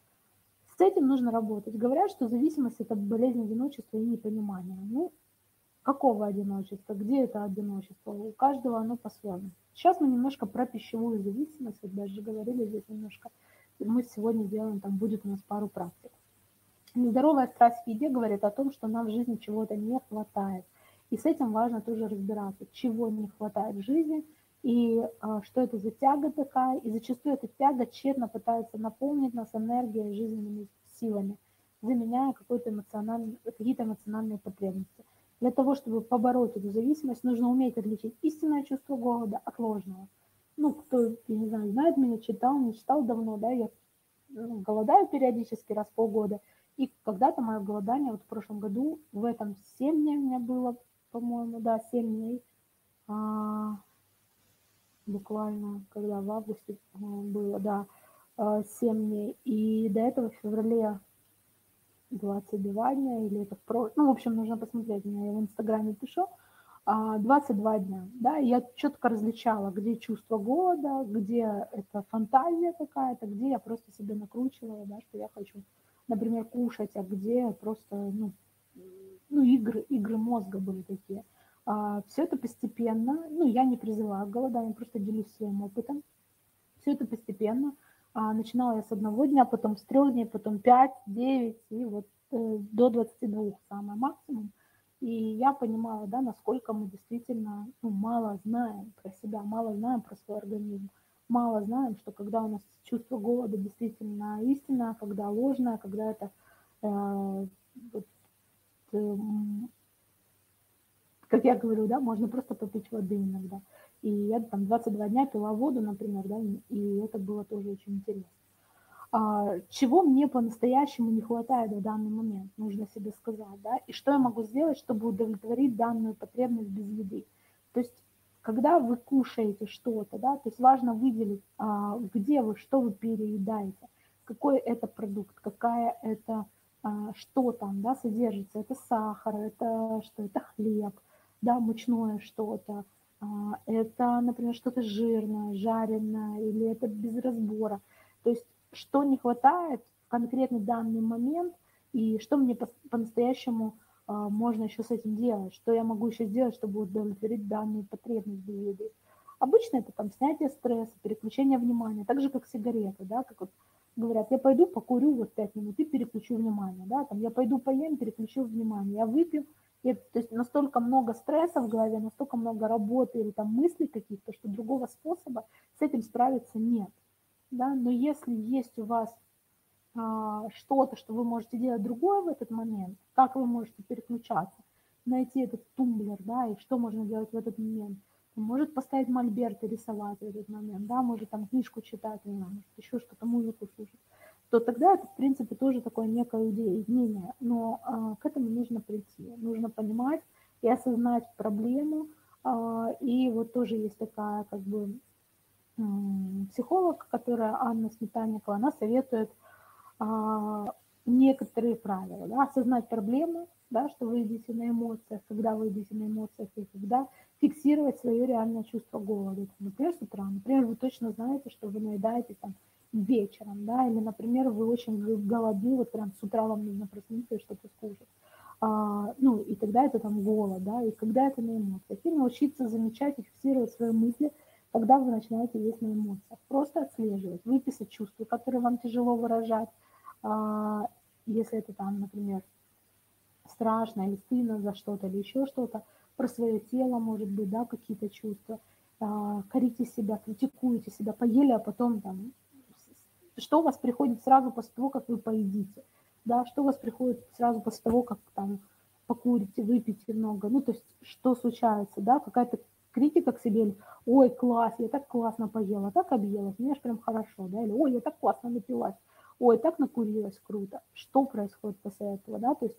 С этим нужно работать. Говорят, что зависимость – это болезнь одиночества и непонимания. Ну, какого одиночества? Где это одиночество? У каждого оно по-своему. Сейчас мы немножко про пищевую зависимость, вот даже говорили здесь немножко. Мы сегодня делаем, там будет у нас пару практик. Нездоровая страсть к еде говорит о том, что нам в жизни чего-то не хватает. И с этим важно тоже разбираться, чего не хватает в жизни, и а, что это за тяга такая. И зачастую эта тяга тщетно пытается наполнить нас энергией, жизненными силами, заменяя какие-то эмоциональные, какие-то эмоциональные потребности. Для того, чтобы побороть эту зависимость, нужно уметь отличить истинное чувство голода от ложного. Ну, кто, я не знаю, знает меня, читал, не читал давно, да, я ну, голодаю периодически раз в полгода. И когда-то мое голодание, вот в прошлом году, в этом семь дней у меня было, по-моему, да, семь дней. А, буквально, когда в августе а, было, да, а, семь дней. И до этого в феврале двадцать два дня, или это в про... Ну, в общем, нужно посмотреть, у меня я в Инстаграме пишу, а, двадцать два дня, да, и я четко различала, где чувство голода, где это фантазия какая-то, где я просто себе накручивала, да, что я хочу, например, кушать, а где просто, ну, ну игры, игры мозга были такие. А, все это постепенно, ну, я не призываю к голоданию, просто делюсь своим опытом. Все это постепенно. А, начинала я с одного дня, потом с трех дней, потом пять, девять и вот э, до двадцати двух самый максимум. И я понимала, да, насколько мы действительно ну, мало знаем про себя, мало знаем про свой организм, мало знаем, что когда у нас чувство голода действительно истинное, когда ложное, когда это э, вот, э, как я говорю, да, можно просто попить воды иногда. И я там двадцать два дня пила воду, например, да, и это было тоже очень интересно. А, чего мне по-настоящему не хватает в данный момент, нужно себе сказать, да, и что я могу сделать, чтобы удовлетворить данную потребность без еды. То есть, когда вы кушаете что-то, да, то есть важно выделить, а, где вы, что вы переедаете, какой это продукт, какая это, а, что там, да, содержится, это сахар, это что, это хлеб, да, мучное что-то, а, это, например, что-то жирное, жареное, или это без разбора. То есть что не хватает в конкретный данный момент и что мне по-настоящему а, можно еще с этим делать, что я могу еще сделать, чтобы удовлетворить данную потребность без еды. Обычно это там снятие стресса, переключение внимания, так же как сигареты, да, как вот говорят, я пойду покурю вот пять минут и переключу внимание, да, там я пойду поем, переключу внимание, я выпью, и, то есть настолько много стресса в голове, настолько много работы или там мыслей каких-то, что другого способа с этим справиться нет. Да, но если есть у вас а, что-то, что вы можете делать другое в этот момент, как вы можете переключаться, найти этот тумблер, да, и что можно делать в этот момент. Может поставить мольберт и рисовать в этот момент, да, может там книжку читать, не знаю, может еще что-то, музыку слушать, то тогда это, в принципе, тоже такое некое уединение. Но а, к этому нужно прийти, нужно понимать и осознать проблему. А, и вот тоже есть такая, как бы, психолог, которая Анна Сметанникова, она советует а, некоторые правила, да, осознать проблему, да, что вы едите на эмоциях, когда вы едите на эмоциях, и когда фиксировать свое реальное чувство голода. Например, с утра, например, вы точно знаете, что вы наедаетесь там вечером, да, или, например, вы очень голодны, вот прям с утра вам нужно проснуться и что-то скушать. А, ну, и тогда это там голод, да, и когда это на эмоциях. И научиться замечать и фиксировать свои мысли, когда вы начинаете есть на эмоциях. Просто отслеживать, выписать чувства, которые вам тяжело выражать. А, если это там, например, страшно или стыдно за что-то или еще что-то, про свое тело, может быть, да, какие-то чувства. А, корите себя, критикуйте себя, поели, а потом там, что у вас приходит сразу после того, как вы поедите, да, что у вас приходит сразу после того, как там покурите, выпьете много, ну, то есть, что случается, да, какая-то критика к себе, ой, класс, я так классно поела, так объелась, мне аж прям хорошо, да, или ой, я так классно напилась, ой, так накурилась, круто, что происходит после этого, да, то есть,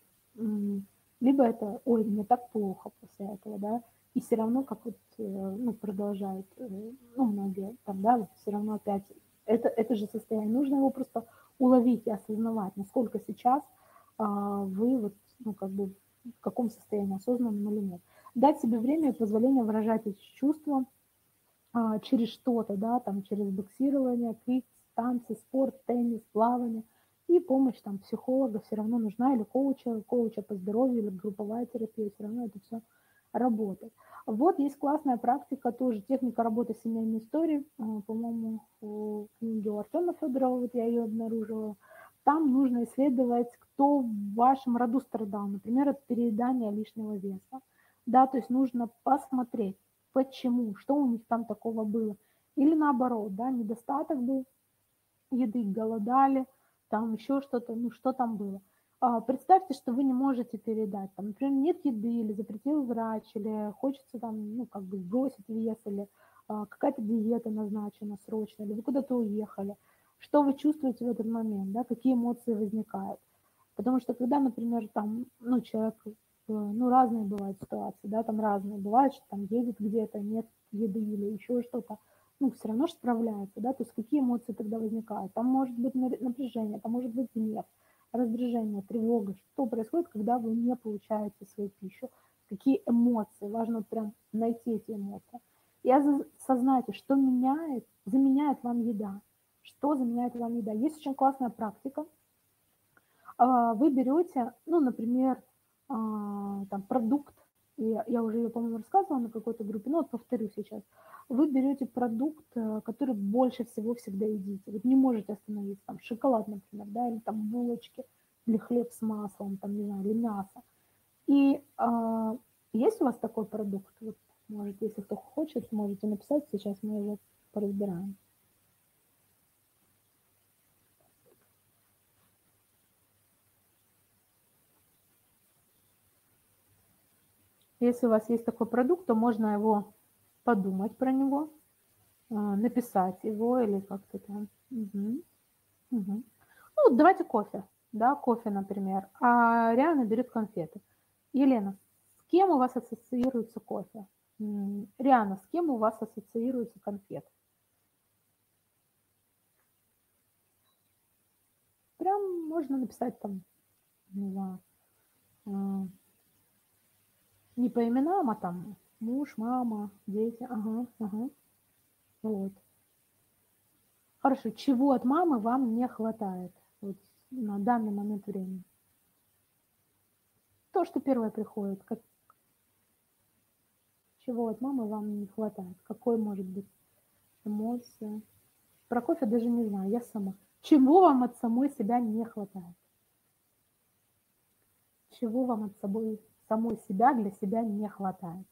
либо это, ой, мне так плохо после этого, да, и все равно, как вот, ну, продолжают, ну, многие там, да, вот все равно опять, это, это же состояние, нужно его просто уловить и осознавать, насколько сейчас а, вы вот, ну, как бы, в каком состоянии, осознанном или нет. Дать себе время и позволение выражать эти чувства а, через что-то, да, там, через боксирование, крик, танцы, спорт, теннис, плавание. И помощь там психолога все равно нужна, или коуча, коуча по здоровью, или групповая терапия, все равно это все работает. Вот есть классная практика, тоже техника работы с семейной историей, по-моему, в книге у Артема Федорова, вот я ее обнаружила. Там нужно исследовать, кто в вашем роду страдал, например, от переедания лишнего веса. Да, то есть нужно посмотреть, почему, что у них там такого было. Или наоборот, да, недостаток был еды, голодали, там еще что-то, ну что там было. А, представьте, что вы не можете передать, там, например, нет еды, или запретил врач, или хочется там, ну, как бы сбросить вес, или а, какая-то диета назначена срочно, или вы куда-то уехали. Что вы чувствуете в этот момент, да, какие эмоции возникают. Потому что когда, например, там, ну, человек ну, разные бывают ситуации, да, там разные. Бывает, что там едет где-то, нет еды или еще что-то, ну, все равно же справляется, да, то есть какие эмоции тогда возникают? Там может быть напряжение, там может быть гнев, раздражение, тревога. Что происходит, когда вы не получаете свою пищу? Какие эмоции? Важно прям найти эти эмоции. И осознайте, что меняет, заменяет вам еда. Что заменяет вам еда? Есть очень классная практика. Вы берете, ну, например, там продукт, я, я уже ее, по-моему, рассказывала на какой-то группе, но вот повторю сейчас. Вы берете продукт, который больше всего всегда едите. Вот не можете остановиться, там шоколад, например, да, или там булочки, или хлеб с маслом, там, не знаю, или мясо. И а, есть у вас такой продукт? Вот, может, если кто хочет, можете написать, сейчас мы его поразбираем. Если у вас есть такой продукт, то можно его подумать про него, написать его или как-то там. Угу. Угу. Ну, давайте кофе. Да, кофе, например. А Риана берет конфеты. Елена, с кем у вас ассоциируется кофе? Риана, с кем у вас ассоциируется конфет? Прям можно написать там, не знаю, не по именам, а там муж, мама, дети. Ага, ага. Вот. Хорошо, чего от мамы вам не хватает вот на данный момент времени? То, что первое приходит. Как... Чего от мамы вам не хватает? Какой может быть эмоция? Про кофе даже не знаю, я сама. Чего вам от самой себя не хватает? Чего вам от собой, самой себя для себя не хватает?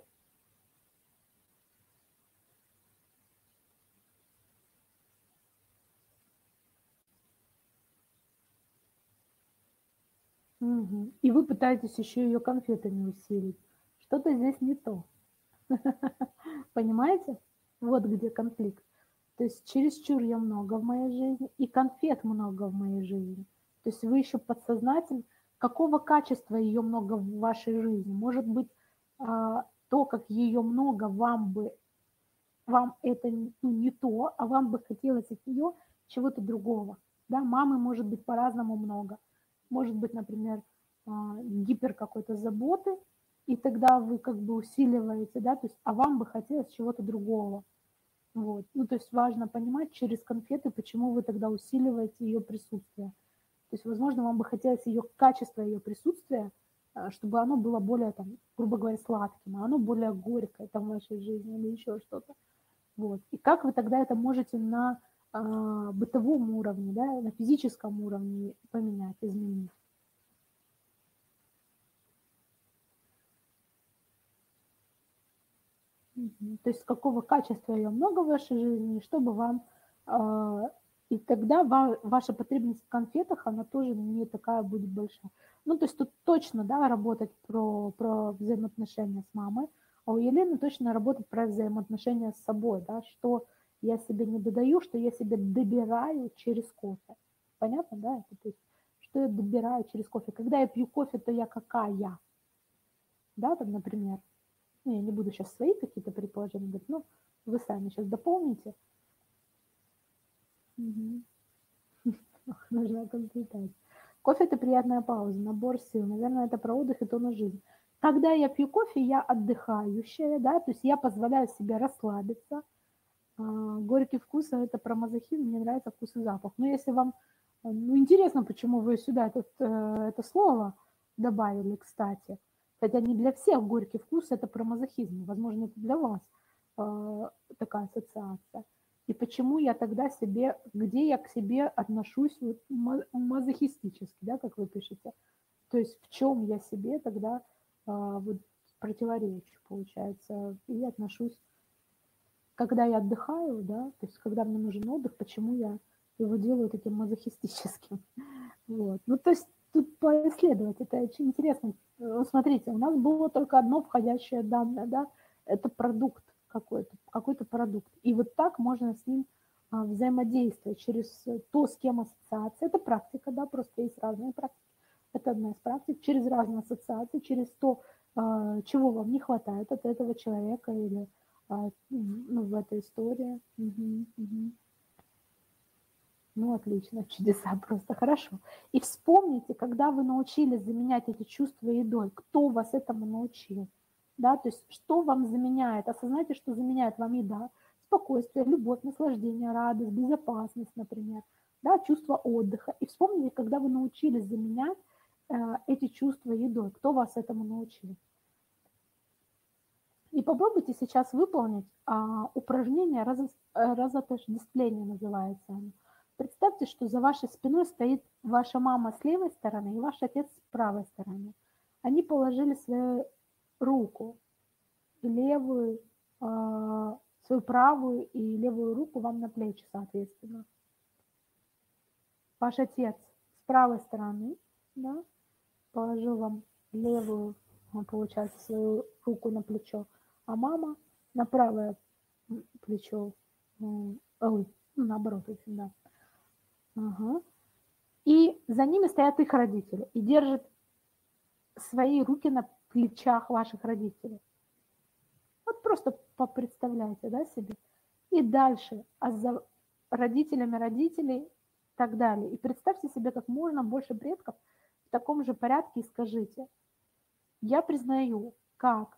Угу. И вы пытаетесь еще ее конфетами усилить. Что-то здесь не то. Понимаете? Вот где конфликт. То есть чересчур ее много в моей жизни, и конфет много в моей жизни. То есть вы еще подсознательно, какого качества ее много в вашей жизни? Может быть, то, как ее много, вам бы, вам это ну, не то, а вам бы хотелось от нее чего-то другого. Да, мамы может быть по-разному много. Может быть, например, гипер какой-то заботы, и тогда вы как бы усиливаете, да, то есть, а вам бы хотелось чего-то другого. Вот. Ну, то есть важно понимать через конфеты, почему вы тогда усиливаете ее присутствие. То есть, возможно, вам бы хотелось ее качество ее присутствия, чтобы оно было более, там, грубо говоря, сладким, а оно более горькое там, в вашей жизни или еще что-то. Вот. И как вы тогда это можете на э, бытовом уровне, да, на физическом уровне поменять, изменить? То есть какого качества ее много в вашей жизни, чтобы вам... Э, и тогда ва, ваша потребность в конфетах, она тоже не такая будет большая. Ну, то есть тут точно, да, работать про, про взаимоотношения с мамой, а у Елены точно работать про взаимоотношения с собой, да, что я себе не додаю, что я себе добираю через кофе. Понятно, да? Это, то есть, что я добираю через кофе. Когда я пью кофе, то я какая? Да, там, например. Ну, я не буду сейчас свои какие-то предположения говорить, но вы сами сейчас дополните. Угу. Нужна консультация. Кофе – это приятная пауза, набор сил. Наверное, это про отдых и тонус жизни. Когда я пью кофе, я отдыхающая, да, то есть я позволяю себе расслабиться. Горький вкус – это про мазохизм, мне нравится вкус и запах. Но если вам ну, интересно, почему вы сюда этот, это слово добавили, кстати. Хотя не для всех горький вкус – это про мазохизм. Возможно, это для вас э, такая ассоциация. И почему я тогда себе, где я к себе отношусь вот, мазохистически, да, как вы пишете. То есть в чем я себе тогда э, вот, противоречу, получается, и отношусь, когда я отдыхаю, да, то есть когда мне нужен отдых, почему я его делаю таким мазохистическим. Вот. Ну, то есть тут поисследовать, это очень интересно. Смотрите, у нас было только одно входящее данное, да, это продукт какой-то, какой-то продукт. И вот так можно с ним а, взаимодействовать через то, с кем ассоциация. Это практика, да, просто есть разные практики. Это одна из практик. Через разные ассоциации, через то, а, чего вам не хватает от этого человека или а, ну, в этой истории. Мгм, мгм. Ну, отлично, чудеса просто, хорошо. И вспомните, когда вы научились заменять эти чувства едой, кто вас этому научил? Да, то есть что вам заменяет? Осознайте, что заменяет вам еда. Спокойствие, любовь, наслаждение, радость, безопасность, например. Да, чувство отдыха. И вспомните, когда вы научились заменять э, эти чувства едой, кто вас этому научил? И попробуйте сейчас выполнить а, упражнение разо- э, разотождествление, называется оно. Представьте, что за вашей спиной стоит ваша мама с левой стороны и ваш отец с правой стороны. Они положили свою руку, и левую, а, свою правую и левую руку вам на плечи, соответственно. Ваш отец с правой стороны, да, положил вам левую, а, получается, свою руку на плечо, а мама на правое плечо, м, ой, ну, наоборот, в общем, да. Ага. И за ними стоят их родители и держат свои руки на плечах ваших родителей. Вот просто попредставляйте, да, себе. И дальше, а за родителями родителей и так далее. И представьте себе как можно больше предков в таком же порядке и скажите: я признаю, как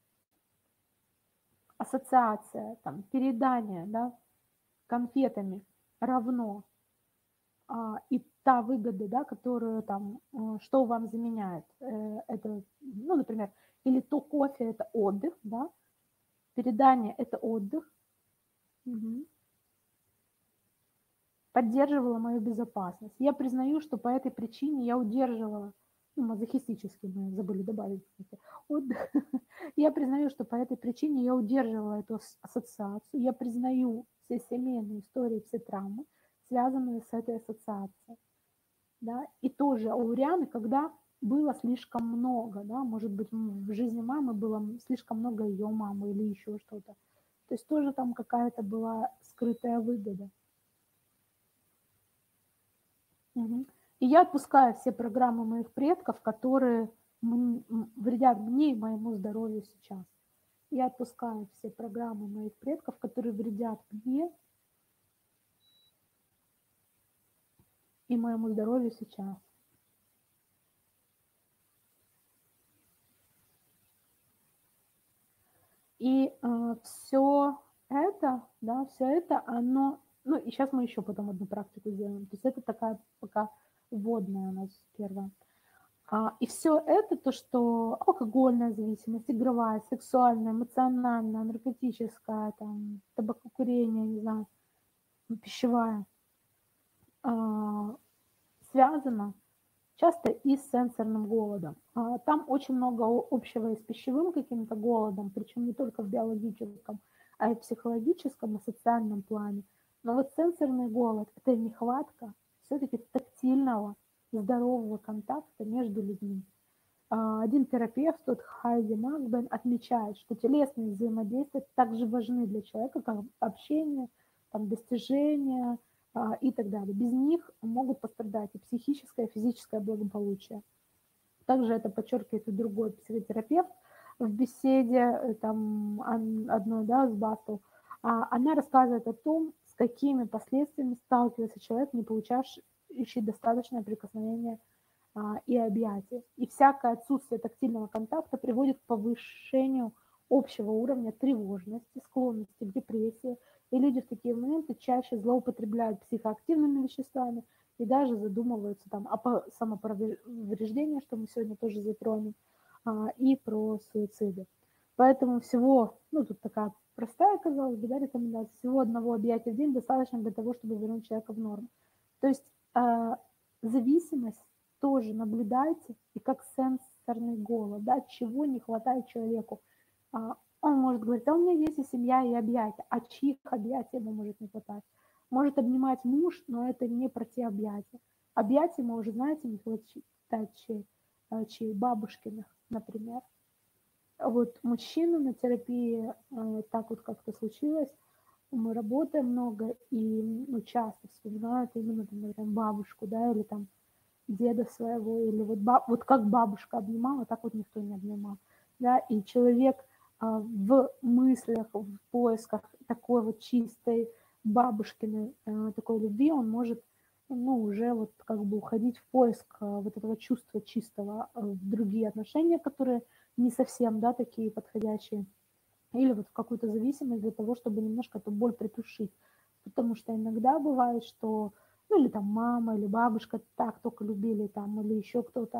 ассоциация, там, переедание, да, конфетами равно а, и та выгода, да, которую там, э, что вам заменяет, э, это, ну, например, или то кофе – это отдых, да, переедание – это отдых, мгм, поддерживала мою безопасность. Я признаю, что по этой причине я удерживала, ну, мазохистически мы забыли добавить, кстати, отдых. Я признаю, что по этой причине я удерживала эту ас ассоциацию. Я признаю все семейные истории, все травмы, связанные с этой ассоциацией. Да. И тоже у Рианы, когда было слишком много, да, может быть, в жизни мамы было слишком много ее мамы или еще что-то. То есть тоже там какая-то была скрытая выгода. Мгм. И я отпускаю все программы моих предков, которые м- м- вредят мне и моему здоровью сейчас. Я отпускаю все программы моих предков, которые вредят мне и моему здоровью сейчас. И э, все это, да, все это, оно, ну и сейчас мы еще потом одну практику сделаем. То есть это такая пока вводная у нас первая. А, и все это, то, что алкогольная зависимость, игровая, сексуальная, эмоциональная, наркотическая, там, табакокурение, не знаю, пищевая, а, связано часто и с сенсорным голодом. А, там очень много общего и с пищевым каким-то голодом, причем не только в биологическом, а и в психологическом и социальном плане. Но вот сенсорный голод – это нехватка все-таки тактильного, здорового контакта между людьми. А, один терапевт, тот Хайди Макбен, отмечает, что телесные взаимодействия также важны для человека, как общение, там, достижения а, и так далее. Без них могут пострадать и психическое, и физическое благополучие. Также это подчеркивает и другой психотерапевт в беседе э, там, одной, да, с Бастл. А, она рассказывает о том, с какими последствиями сталкивается человек, не получавший достаточное прикосновение а, и объятия. И всякое отсутствие тактильного контакта приводит к повышению общего уровня тревожности, склонности к депрессии. И люди в такие моменты чаще злоупотребляют психоактивными веществами и даже задумываются там о самоповреждении, что мы сегодня тоже затронем, а, и про суициды. Поэтому всего, ну тут такая простая, казалось бы, да, рекомендация, всего одного объятия в день достаточно для того, чтобы вернуть человека в норму. То есть э, зависимость тоже наблюдайте, и как сенсорный голод, да, чего не хватает человеку. А, он может говорить: а у меня есть и семья, и объятия. А чьих объятий ему может не хватать? Может обнимать муж, но это не про те объятия. Объятия ему уже, знаете, не хватает чьей, а, чьей бабушкиных, например. Вот мужчины на терапии, э, так вот как-то случилось, мы работаем много и, ну, часто вспоминают именно, там, например, бабушку, да, или там деда своего, или вот, баб, вот как бабушка обнимала, так вот никто не обнимал. Да? И человек а, в мыслях, в поисках такой вот чистой бабушкиной а, такой любви, он может ну, уже вот как бы уходить в поиск а, вот этого чувства чистого а, в другие отношения, которые не совсем, да, такие подходящие, или вот в какую-то зависимость для того, чтобы немножко эту боль притушить. Потому что иногда бывает, что, ну, или там мама, или бабушка так только любили, там, или еще кто-то.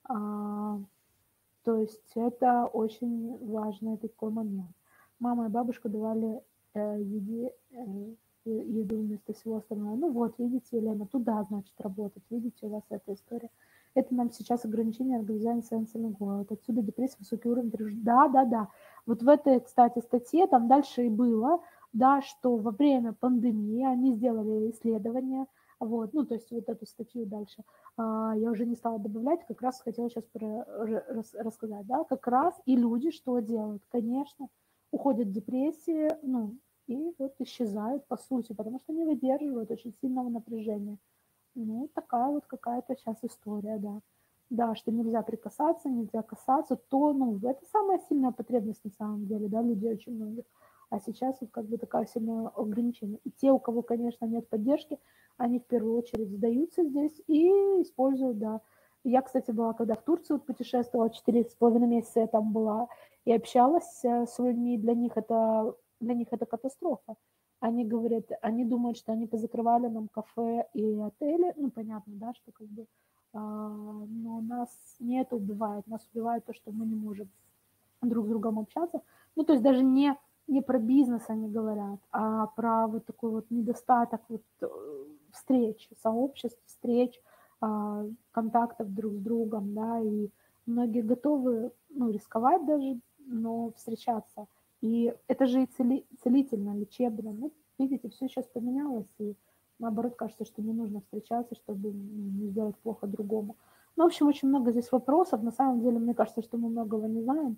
А, то есть это очень важный такой момент. Мама и бабушка давали э, еде, э, еду вместо всего остального. Ну вот, видите, Елена, туда, значит, работать. Видите, у вас эта история. Это нам сейчас ограничение организации сенсорный голод. Отсюда депрессия, высокий уровень тревожности. Да, да, да. Вот в этой, кстати, статье там дальше и было, да, что во время пандемии они сделали исследование, вот, ну, то есть вот эту статью дальше а, я уже не стала добавлять, как раз хотела сейчас про, рас, рассказать, да, как раз и люди что делают? Конечно, уходят в депрессии, ну, и вот исчезают по сути, потому что не выдерживают очень сильного напряжения. Ну, такая вот какая-то сейчас история, да. Да, что нельзя прикасаться, нельзя касаться, то, ну, это самая сильная потребность на самом деле, да, людей очень многих. А сейчас вот как бы такая сильная ограничение. И те, у кого, конечно, нет поддержки, они в первую очередь сдаются здесь и используют, да. Я, кстати, была, когда в Турцию путешествовала, четыре с половиной месяца я там была, и общалась с людьми, для них это, для них это катастрофа. Они говорят, они думают, что они позакрывали нам кафе и отели, ну, понятно, да, что как бы, а, но нас не это убивает, нас убивает то, что мы не можем друг с другом общаться, ну, то есть даже не, не про бизнес они говорят, а про вот такой вот недостаток вот встреч, сообществ, встреч, а, контактов друг с другом, да, и многие готовы, ну, рисковать даже, но встречаться. И это же и цели, целительно, лечебно. Ну, видите, все сейчас поменялось, и наоборот кажется, что не нужно встречаться, чтобы не сделать плохо другому. Ну, в общем, очень много здесь вопросов. На самом деле, мне кажется, что мы многого не знаем.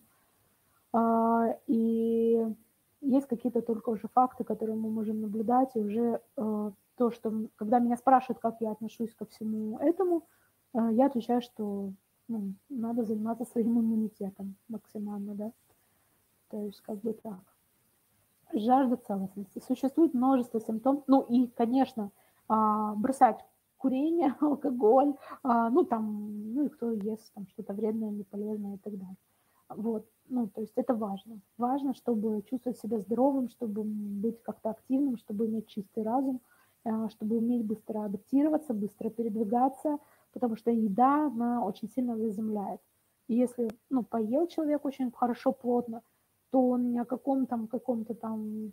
А, и есть какие-то только уже факты, которые мы можем наблюдать, и уже а, то, что когда меня спрашивают, как я отношусь ко всему этому, а, я отвечаю, что ну, надо заниматься своим иммунитетом максимально, да. То есть как бы так. Жажда целостности. Существует множество симптомов. Ну и, конечно, бросать курение, алкоголь, ну там, ну и кто ест там что-то вредное, неполезное и так далее. Вот, ну то есть это важно. Важно, чтобы чувствовать себя здоровым, чтобы быть как-то активным, чтобы иметь чистый разум, чтобы уметь быстро адаптироваться, быстро передвигаться, потому что еда, она очень сильно заземляет. И если, ну, поел человек очень хорошо, плотно, то он ни о каком там, каком-то там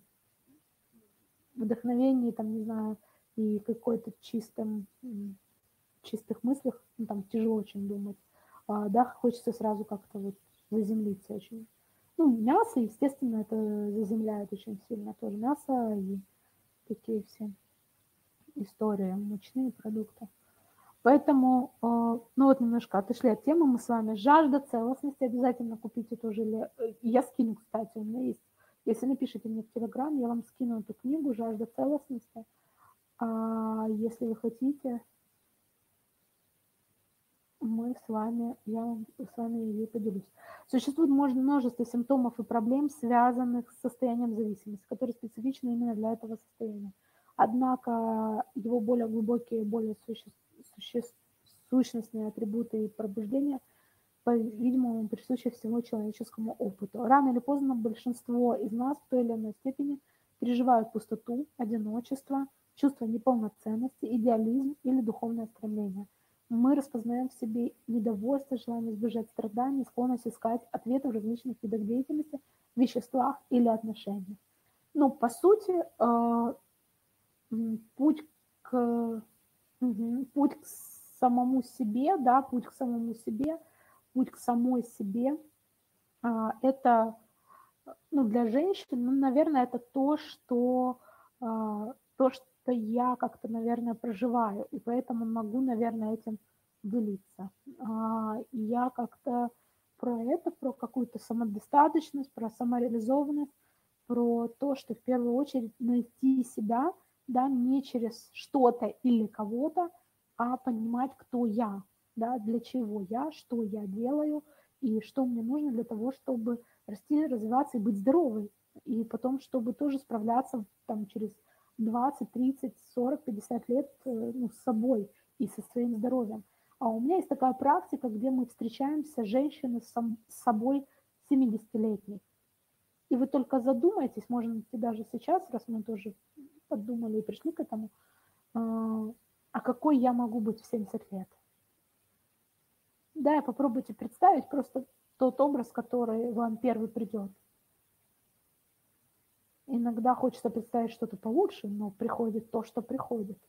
вдохновении, там, не знаю, и какой-то чистом, чистых мыслях, ну, там, тяжело очень думать, а, да, хочется сразу как-то вот заземлиться очень. Ну, мясо, естественно, это заземляет очень сильно тоже, мясо и такие все истории, мучные продукты. Поэтому, ну вот немножко отошли от темы мы с вами. Жажда целостности, обязательно купите тоже. Я скину, кстати, у меня есть. Если напишите мне в Телеграм, я вам скину эту книгу «Жажда целостности». А если вы хотите, мы с вами, я вам, с вами ее поделюсь. Существует множество симптомов и проблем, связанных с состоянием зависимости, которые специфичны именно для этого состояния. Однако его более глубокие, более суще, суще, сущностные атрибуты и пробуждения, по-видимому, присущи всему человеческому опыту. Рано или поздно большинство из нас в той или иной степени переживают пустоту, одиночество, чувство неполноценности, идеализм или духовное стремление. Мы распознаем в себе недовольство, желание избежать страданий, склонность искать ответы в различных видах деятельности, веществах или отношениях. Ну, по сути, путь к, путь к самому себе, да, путь к самому себе, путь к самой себе, это, ну, для женщин, ну, наверное, это то, что, то, что я как-то, наверное, проживаю, и поэтому могу, наверное, этим делиться. И я как-то про это, про какую-то самодостаточность, про самореализованность, про то, что в первую очередь найти себя, да, не через что-то или кого-то, а понимать, кто я, да, для чего я, что я делаю и что мне нужно для того, чтобы расти, развиваться и быть здоровой. И потом, чтобы тоже справляться там через двадцать, тридцать, сорок, пятьдесят лет э, ну, с собой и со своим здоровьем. А у меня есть такая практика, где мы встречаемся, женщины с сам- с собой семидесятилетней. И вы только задумайтесь, может быть, даже сейчас, раз мы тоже подумали и пришли к этому, а а какой я могу быть в семьдесят лет? Да, попробуйте представить просто тот образ, который вам первый придет. Иногда хочется представить что-то получше, но приходит то, что приходит.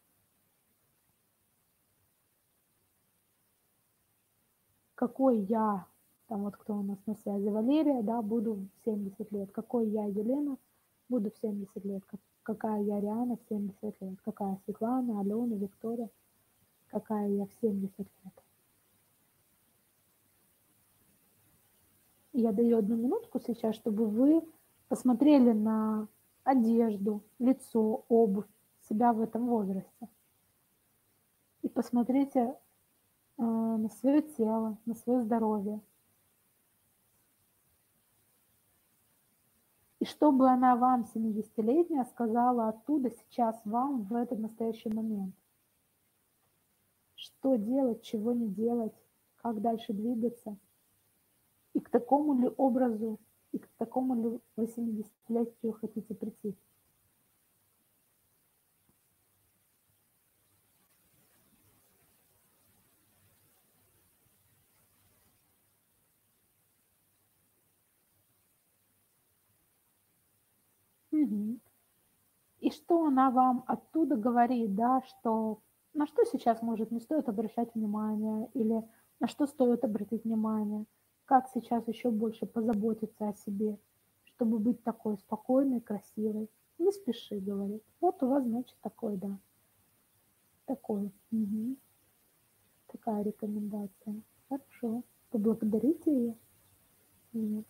Какой я, там вот кто у нас на связи, Валерия, да, буду в семьдесят лет. Какой я, Елена, буду в семьдесят лет. Как, какая я, Риана, в семьдесят лет. Какая Светлана, Алена, Виктория, какая я в семьдесят лет. Я даю одну минутку сейчас, чтобы вы посмотрели на одежду, лицо, обувь себя в этом возрасте. И посмотрите э, на свое тело, на свое здоровье. И что бы она вам, семидесятилетняя, сказала оттуда сейчас вам в этот настоящий момент. Что делать, чего не делать, как дальше двигаться. И к такому ли образу, и к такому ли вы семидесятилетию хотите прийти. Угу. И что она вам оттуда говорит, да, что на что сейчас, может, не стоит обращать внимание, или на что стоит обратить внимание, как сейчас еще больше позаботиться о себе, чтобы быть такой спокойной, красивой. Не спеши, говорит. Вот у вас, значит, такой, да, такой. Угу. Такая рекомендация. Хорошо. Поблагодарите ее. Вот.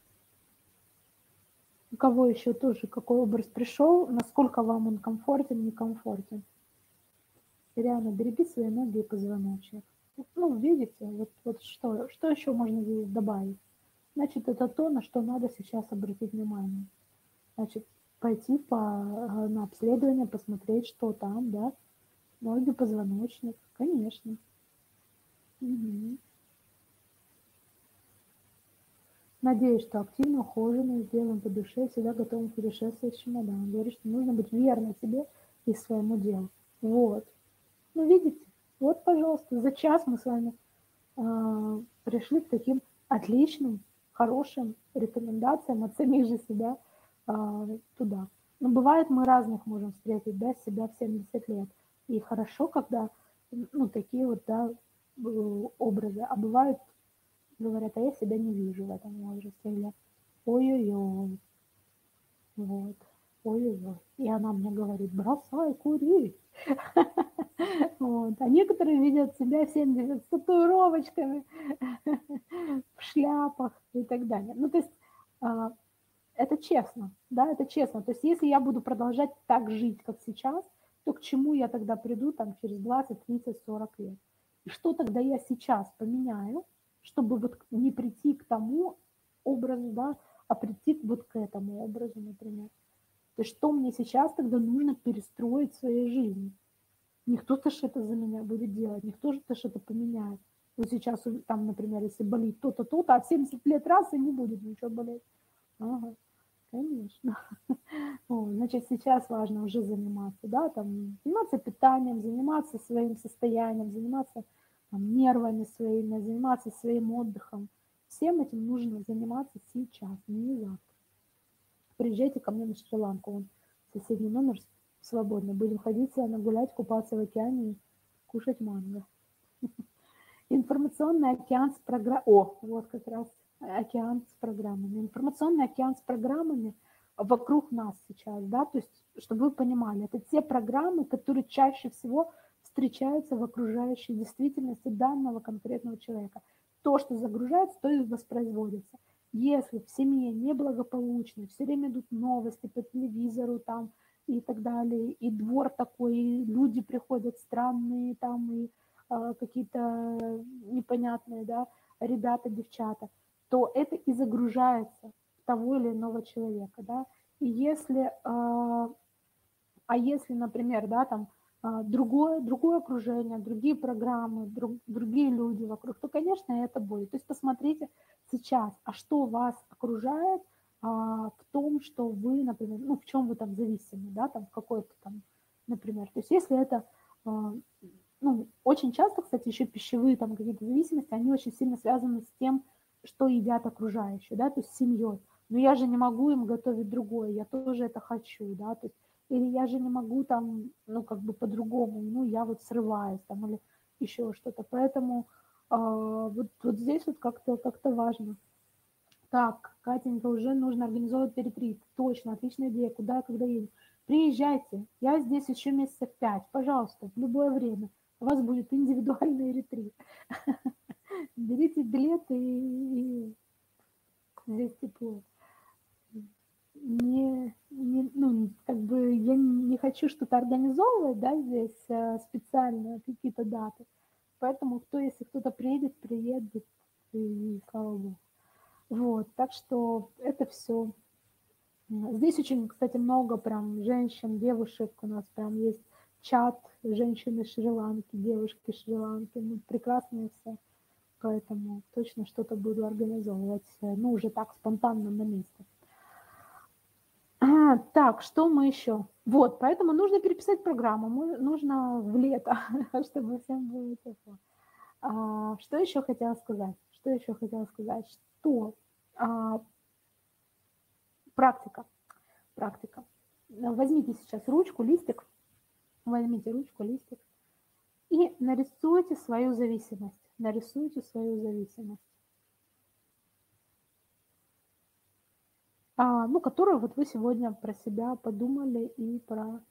У кого еще тоже какой образ пришел, насколько вам он комфортен, некомфортен. Реально береги свои ноги и позвоночник. Ну, видите, вот, вот что, что еще можно здесь добавить? Значит, это то, на что надо сейчас обратить внимание. Значит, пойти по, на обследование, посмотреть, что там, да, ноги, позвоночник, конечно. Угу. Надеюсь, что активно, ухоженно, сделаем по душе, всегда готовым к путешествовать с чемоданом. Говорит, что нужно быть верной себе и своему делу. Вот. Ну, видите, вот, пожалуйста, за час мы с вами э, пришли к таким отличным, хорошим рекомендациям от самих же себя э, туда. Но бывает, мы разных можем встретить, да, себя в семьдесят лет. И хорошо, когда, ну, такие вот, да, образы. А бывают, говорят, а я себя не вижу в этом возрасте. Или ой-ой-ой, вот, ой-ой-ой. И она мне говорит, бросай курить. Вот. А некоторые видят себя семьдесят с татуировочками, в шляпах и так далее. Ну, то есть а, это честно, да, это честно. То есть если я буду продолжать так жить, как сейчас, то к чему я тогда приду там через двадцать, тридцать, сорок лет? И что тогда я сейчас поменяю, чтобы вот не прийти к тому образу, да, а прийти вот к этому образу, например. То есть что мне сейчас тогда нужно перестроить в своей жизни? Не кто-то ж это за меня будет делать, не кто-то ж это поменяет. Вот сейчас там, например, если болит то-то, то-то, а в семьдесят лет раз и не будет ничего болеть. Ага, конечно. О, значит, сейчас важно уже заниматься, да, там, заниматься питанием, заниматься своим состоянием, заниматься там, нервами своими, заниматься своим отдыхом. Всем этим нужно заниматься сейчас, не завтра. Приезжайте ко мне на Шри-Ланку, вон соседний номер свободный. Будем ходить себя нагулять, купаться в океане и кушать манго. Информационный океан с программами. О, вот как раз океан с программами. Информационный океан с программами вокруг нас сейчас, да, то есть, чтобы вы понимали, это те программы, которые чаще всего встречаются в окружающей действительности данного конкретного человека. То, что загружается, то и воспроизводится. Если в семье неблагополучно, все время идут новости по телевизору, там и так далее, и двор такой, и люди приходят странные там, и э, какие-то непонятные, да, ребята, девчата, то это и загружается в того или иного человека, да. И если, э, а если, например, да, там э, другое, другое окружение, другие программы, друг, другие люди вокруг, то, конечно, это будет. То есть посмотрите сейчас, а что вас окружает, а, в том, что вы, например, ну, в чем вы там зависимы, да, там, в какой-то там, например. То есть если это, а, ну, очень часто, кстати, еще пищевые там какие-то зависимости, они очень сильно связаны с тем, что едят окружающие, да, то есть с семьей. Но я же не могу им готовить другое, я тоже это хочу, да, то есть, или я же не могу там, ну, как бы по-другому, ну, я вот срываюсь там, или еще что-то. Поэтому а, вот, вот здесь вот как-то как-то важно. Так, Катенька, уже нужно организовывать ретрит. Точно, отличная идея. Куда и когда едем? Приезжайте. Я здесь еще месяцев пять. Пожалуйста, в любое время. У вас будет индивидуальный ретрит. Берите билеты и, и здесь тепло. Не, не, ну, как бы я не хочу что-то организовывать, да, здесь а, специально какие-то даты. Поэтому кто, если кто-то приедет, приедет, и слава богу. Вот, так что это все. Здесь очень, кстати, много прям женщин, девушек. У нас прям есть чат женщины Шри-Ланки, девушки Шри-Ланки. Ну, прекрасные все. Поэтому точно что-то буду организовывать. Ну, уже так, спонтанно на месте. А, так, что мы еще? Вот, поэтому нужно переписать программу. Нужно в лето, чтобы всем было тепло. А, что еще хотела сказать? Что еще хотела сказать? Что а, практика. Практика. Возьмите сейчас ручку, листик, возьмите ручку, листик и нарисуйте свою зависимость. Нарисуйте свою зависимость. А, ну, которую вот вы сегодня про себя подумали и про...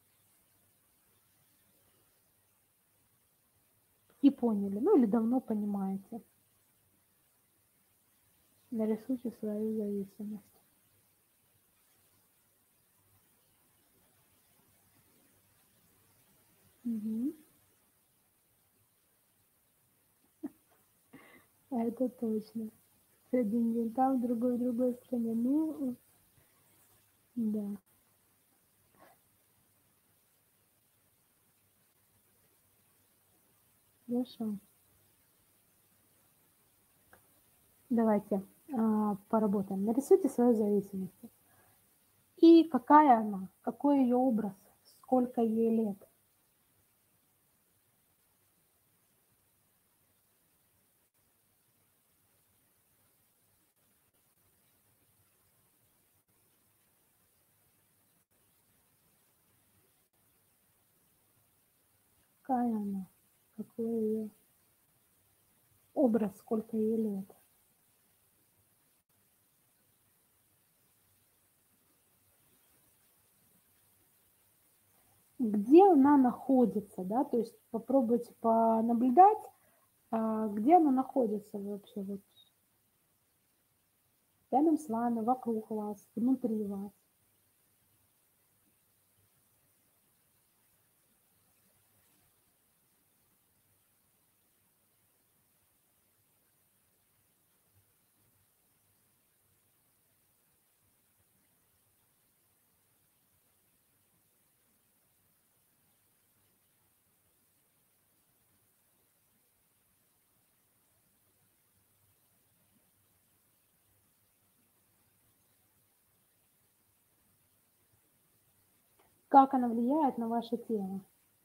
и поняли, ну, или давно понимаете. Нарисуйте свою зависимость. Угу. Это точно. Один день там, другой в другой стране. Ну, да. Хорошо. Давайте а, поработаем. Нарисуйте свою зависимость. И какая она, какой ее образ, сколько ей лет. Какая она, какой ее образ, сколько ей лет. Где она находится, да, то есть попробуйте понаблюдать, где она находится вообще, вот рядом с вами, вокруг вас, внутри вас. Как она влияет на ваше тело.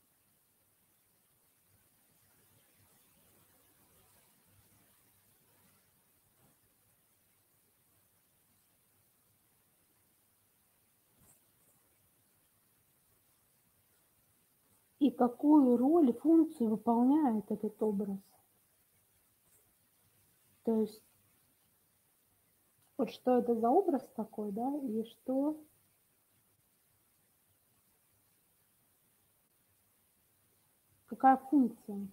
И какую роль и функцию выполняет этот образ. То есть вот что это за образ такой, да, и что... Какая функция?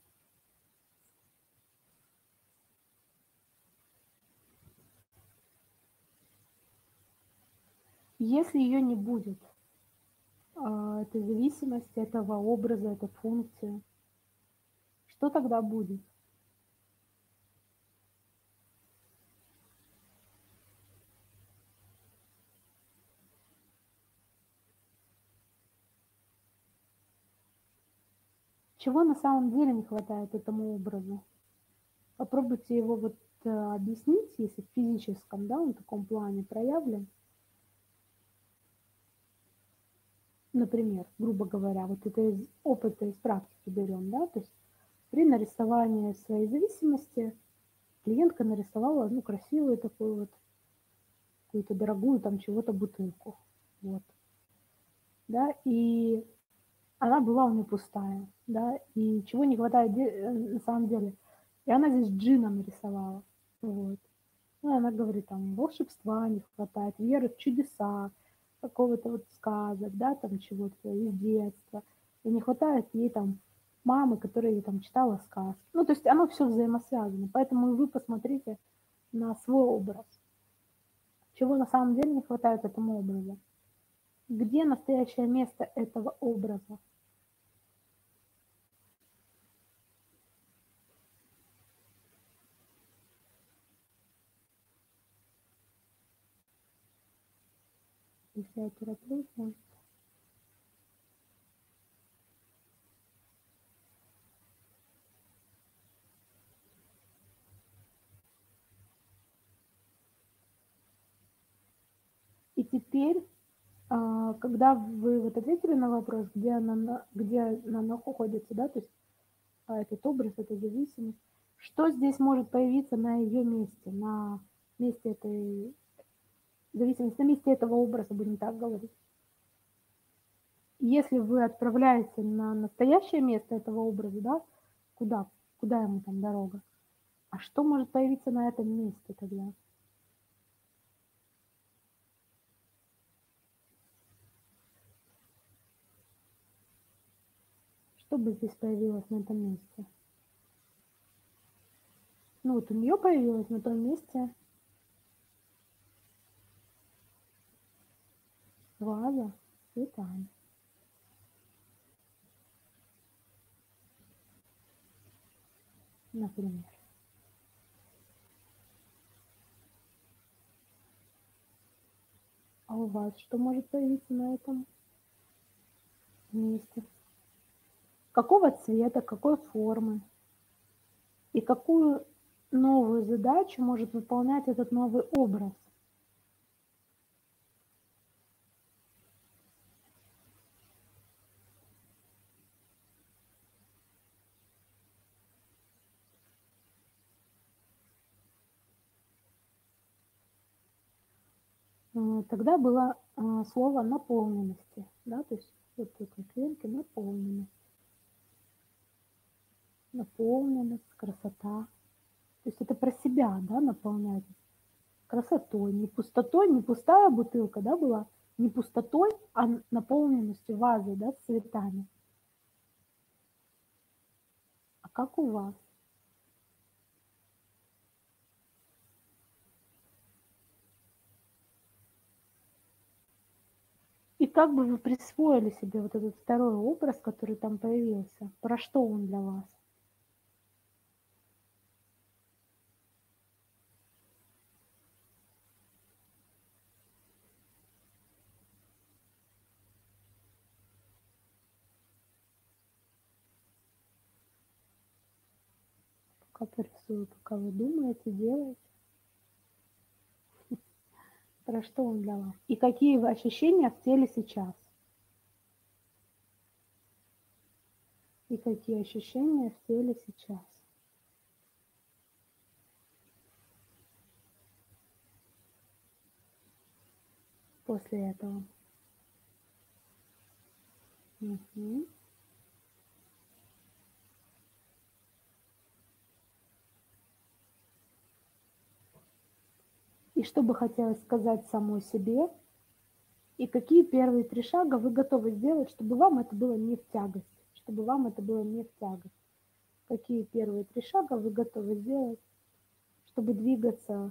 Если ее не будет, этого, этой зависимости, этого образа, этой функции. Что тогда будет? Чего на самом деле не хватает этому образу? Попробуйте его вот э, объяснить, если в физическом, да, он в таком плане проявлен. Например, грубо говоря, вот это из опыта, из практики берем, да, то есть при нарисовании своей зависимости клиентка нарисовала, ну, красивую такую вот, какую-то дорогую там чего-то бутылку, вот, да, и она была у нее пустая, да, и чего не хватает на самом деле. И она здесь джина нарисовала, вот. Ну, она говорит, там, волшебства не хватает, веры в чудеса, какого-то вот сказок, да, там чего-то из детства. И не хватает ей там мамы, которая ей там читала сказки. Ну, то есть оно все взаимосвязано. Поэтому вы посмотрите на свой образ. Чего на самом деле не хватает этому образу? Где настоящее место этого образа? Если я тороплюсь, может. И теперь, а, когда вы вот ответили на вопрос, где она, где она находится, да, то есть а, этот образ, эта зависимость, что здесь может появиться на ее месте, на месте этой зависимости, на месте этого образа, будем так говорить. Если вы отправляете на настоящее место этого образа, да, куда, куда ему там дорога, а что может появиться на этом месте тогда? Что бы здесь появилось на этом месте? Ну вот у нее появилось на том месте ваза с цветами. Например. А у вас что может появиться на этом месте? Какого цвета, какой формы? И какую новую задачу может выполнять этот новый образ? Тогда было слово наполненности, да, то есть вот тут на клиентке наполненность. Наполненность, красота. То есть это про себя, да, наполнять красотой, не пустотой, не пустая бутылка, да, была, не пустотой, а наполненностью вазы, да, с цветами. А как у вас? И как бы вы присвоили себе вот этот второй образ, который там появился? Про что он для вас? Пока порисую, пока вы думаете, делаете. Про что он для вас? И какие вы ощущения в теле сейчас? И какие ощущения в теле сейчас? После этого. Угу. И что бы хотелось сказать самой себе? И какие первые три шага вы готовы сделать, чтобы вам это было не в тягость? Чтобы вам это было не в тягость? Какие первые три шага вы готовы сделать, чтобы двигаться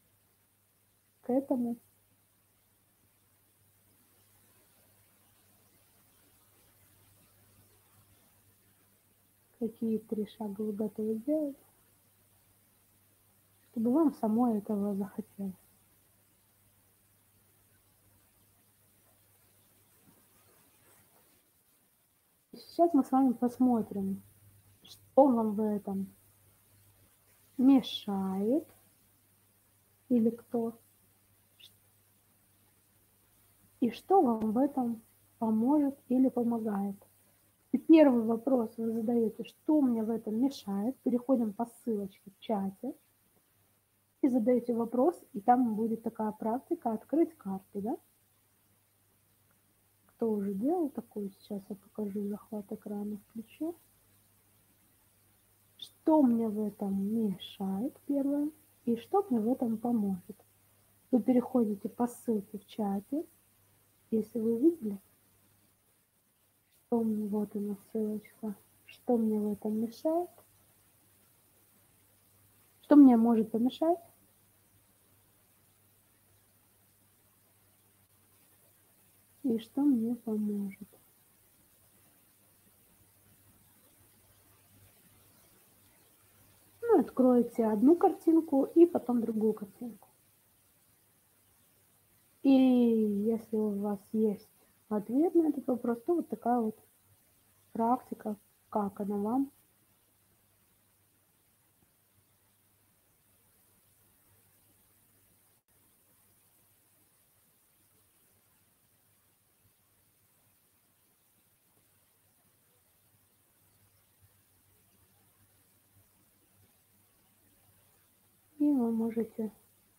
к этому? какие три шага вы готовы сделать, чтобы вам самой этого захотелось? Сейчас мы с вами посмотрим, что вам в этом мешает или кто, и что вам в этом поможет или помогает. И первый вопрос вы задаете, что мне в этом мешает. Переходим по ссылочке в чате и задаете вопрос, и там будет такая практика «Открыть карты». Да? Кто уже делал такую, сейчас я покажу, захват экрана включу. Что мне в этом мешает, первое, и что мне в этом поможет. Вы переходите по ссылке в чате, если вы видели, что мне, вот она ссылочка, что мне в этом мешает, что мне может помешать, и что мне поможет. Ну, откроете одну картинку и потом другую картинку. И если у вас есть ответ на этот вопрос, то вот такая вот практика, как она вам. И вы можете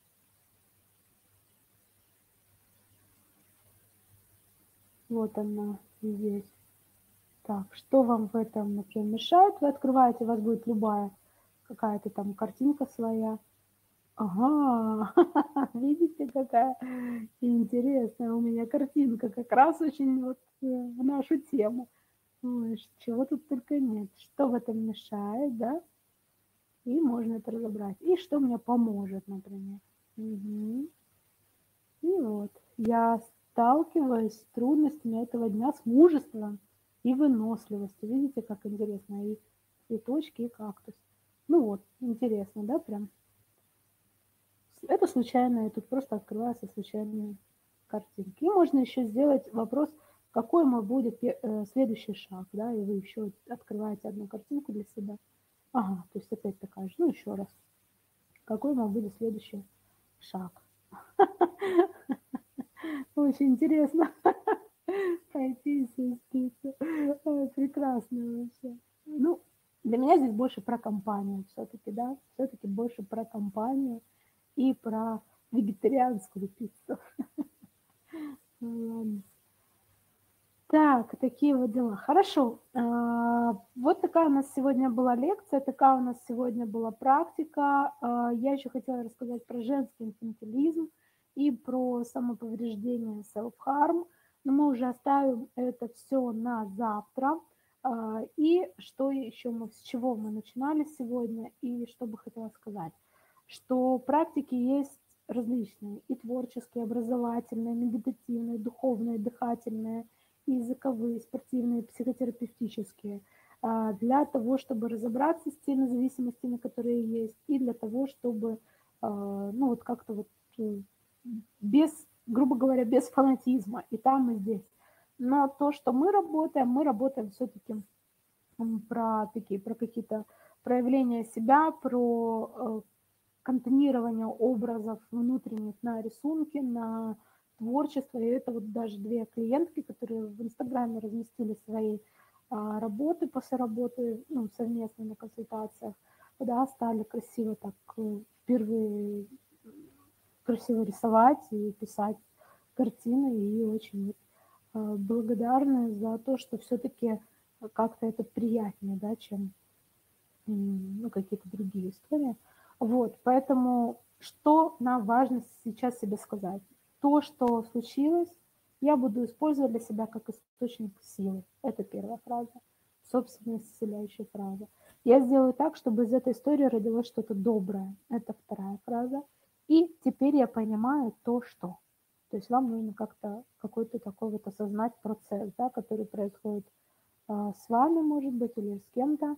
вот она здесь. Так, что вам в этом, например, мешает? Вы открываете, у вас будет любая какая-то там картинка своя. Ага, видите, какая интересная у меня картинка, как раз очень вот в нашу тему. Ой, чего тут только нет. Что в этом мешает, да? И можно это разобрать. И что мне поможет, например. Угу. И вот, я сталкиваюсь с трудностями этого дня, с мужеством и выносливостью. Видите, как интересно, и цветочки, и кактус. Ну вот, интересно, да, прям. Это случайно, и тут просто открываются случайные картинки. И можно еще сделать вопрос, какой мой будет следующий шаг, да, и вы еще открываете одну картинку для себя. Ага, то есть опять такая же. Ну, еще раз. Какой мой будет следующий шаг? Очень интересно пойти и спиться. Прекрасно вообще. Ну, для меня здесь больше про компанию все-таки, да, все-таки больше про компанию и про вегетарианскую пиццу. Ладно. Так, такие вот дела. Хорошо. Вот такая у нас сегодня была лекция, такая у нас сегодня была практика. Я еще хотела рассказать про женский инфантилизм и про самоповреждение self-harm, но мы уже оставим это все на завтра. И что еще мы, с чего мы начинали сегодня, и что бы хотела сказать, что практики есть различные, и творческие, образовательные, медитативные, духовные, дыхательные, языковые, спортивные, психотерапевтические, для того, чтобы разобраться с теми зависимостями, которые есть, и для того, чтобы, ну, вот как-то вот без, грубо говоря, без фанатизма, и там, и здесь. Но то, что мы работаем, мы работаем все-таки про такие, про какие-то проявления себя, про контонирование образов внутренних на рисунке, на творчество. И это вот даже две клиентки, которые в Инстаграме разместили свои а, работы после работы, ну, совместно на консультациях, да, стали красиво так впервые красиво рисовать и писать картины, и очень а, благодарны за то, что все-таки как-то это приятнее, да, чем ну, какие-то другие истории. Вот, поэтому что нам важно сейчас себе сказать? То, что случилось, я буду использовать для себя как источник силы. Это первая фраза. Собственная исцеляющая фраза. Я сделаю так, чтобы из этой истории родилось что-то доброе. Это вторая фраза. И теперь я понимаю то, что. То есть вам нужно как-то какой-то такой вот осознать процесс, да, который происходит а, с вами, может быть, или с кем-то.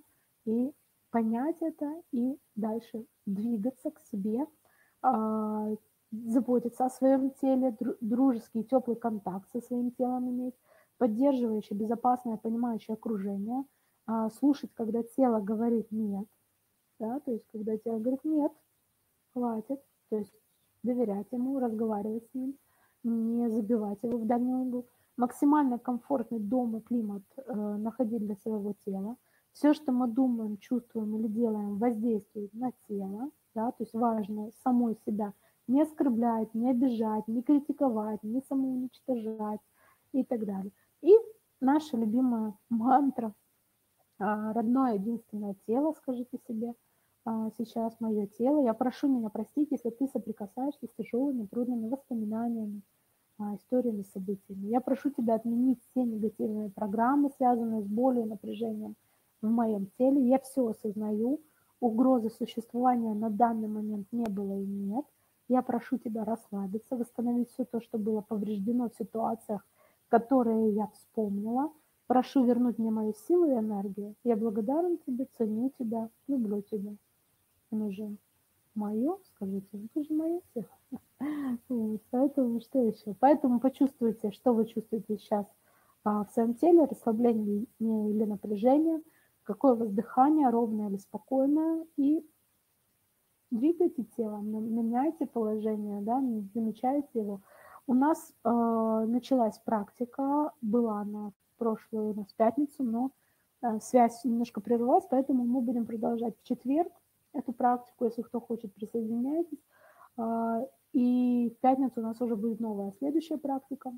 и понять это, и дальше двигаться к себе, а, заботиться о своем теле, дру дружеский, теплый контакт со своим телом иметь, поддерживающее, безопасное, понимающее окружение, а, слушать, когда тело говорит «нет», да, то есть когда тело говорит «нет, хватит», то есть доверять ему, разговаривать с ним, не забивать его в дальний угол, максимально комфортный дом и климат э, находить для своего тела. Все, что мы думаем, чувствуем или делаем, воздействует на тело, да, то есть важно самой себя не оскорблять, не обижать, не критиковать, не самоуничтожать и так далее. И наша любимая мантра а, «Родное единственное тело», скажите себе а, сейчас, мое тело. Я прошу меня простить, если ты соприкасаешься с тяжелыми, трудными воспоминаниями, а, историями, событиями. Я прошу тебя отменить все негативные программы, связанные с болью и напряжением в моем теле. Я все осознаю, угрозы существования на данный момент не было и нет. Я прошу тебя расслабиться, восстановить все то, что было повреждено в ситуациях, которые я вспомнила. Прошу вернуть мне мою силу и энергию. Я благодарен тебе, ценю тебя, люблю тебя. Оно же мое, скажите, это же мое тело. Вот, поэтому что еще? Поэтому почувствуйте, что вы чувствуете сейчас а, в своем теле, расслабление или напряжение, какое у вас дыхание, ровное или спокойное, и двигайте телом, меняйте положение, да, замечайте его. У нас э, началась практика, была она в прошлую, у нас в пятницу, но э, связь немножко прервалась, поэтому мы будем продолжать в четверг эту практику, если кто хочет, присоединяйтесь. Э, и в пятницу у нас уже будет новая следующая практика,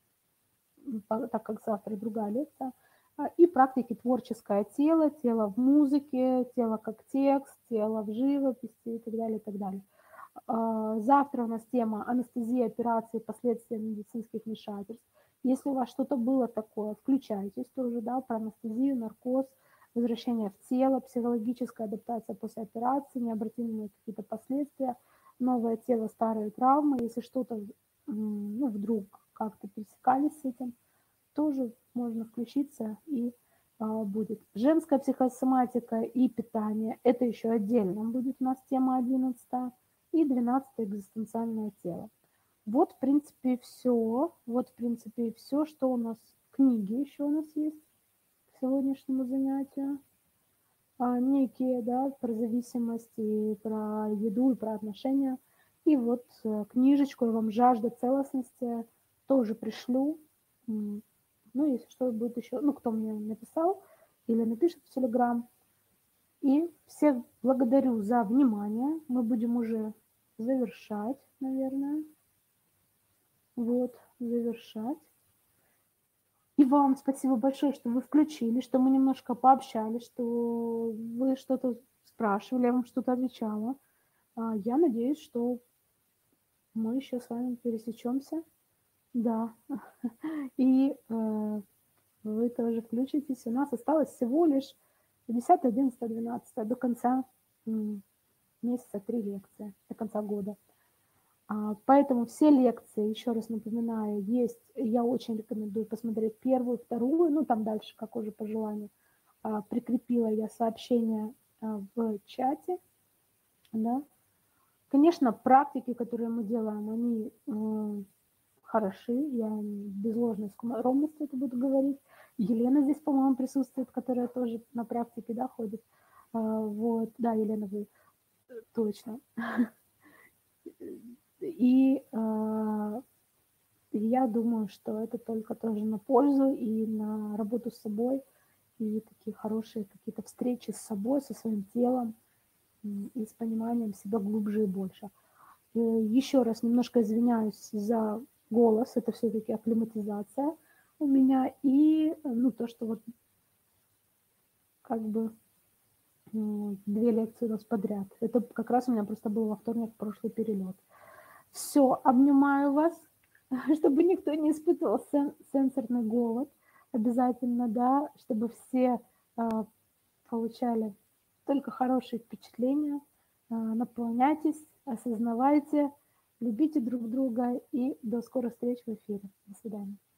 так как завтра другая лекция. И практики творческое тело, тело в музыке, тело как текст, тело в живописи и так далее, и так далее. Завтра у нас тема анестезия, операции, последствия медицинских вмешательств. Если у вас что-то было такое, включайтесь тоже, да, про анестезию, наркоз, возвращение в тело, психологическая адаптация после операции, необратимые какие-то последствия, новое тело, старые травмы. Если что-то, ну, вдруг как-то пересекались с этим, тоже можно включиться и а, будет. Женская психосоматика и питание. Это еще отдельно будет у нас тема одиннадцатая. И двенадцатое экзистенциальное тело. Вот, в принципе, все. Вот, в принципе, все, что у нас книги еще у нас есть к сегодняшнему занятию. А, некие, да, про зависимости, про еду и про отношения. И вот книжечку я вам «Жажда целостности» тоже пришлю. Ну, если что, будет еще, ну, кто мне написал или напишет в Телеграм. И всех благодарю за внимание. Мы будем уже завершать, наверное. Вот, завершать. И вам спасибо большое, что вы включили, что мы немножко пообщались, что вы что-то спрашивали, я вам что-то отвечала. Я надеюсь, что мы еще с вами пересечемся. Да. И э, вы тоже включитесь. У нас осталось всего лишь десятое, одиннадцатое, двенадцатое до конца месяца три лекции, до конца года. А, поэтому все лекции, еще раз напоминаю, есть. Я очень рекомендую посмотреть первую, вторую, ну там дальше, как уже по желанию. А, прикрепила я сообщение а, в чате. Да. Конечно, практики, которые мы делаем, они э, хороши, я без ложной скромности это буду говорить. Елена здесь, по-моему, присутствует, которая тоже на практике, да, ходит. А, вот, да, Елена, вы точно. И э, я думаю, что это только тоже на пользу и на работу с собой, и такие хорошие какие-то встречи с собой, со своим телом, и с пониманием себя глубже и больше. И еще раз немножко извиняюсь за голос, это все-таки акклиматизация у меня, и ну, то, что вот как бы две лекции у нас подряд. Это как раз у меня просто был во вторник прошлый перелет. Все, обнимаю вас, чтобы никто не испытывал сен- сенсорный голод. Обязательно, да, чтобы все а, получали только хорошие впечатления. А, наполняйтесь, осознавайте, любите друг друга и до скорых встреч в эфире. До свидания.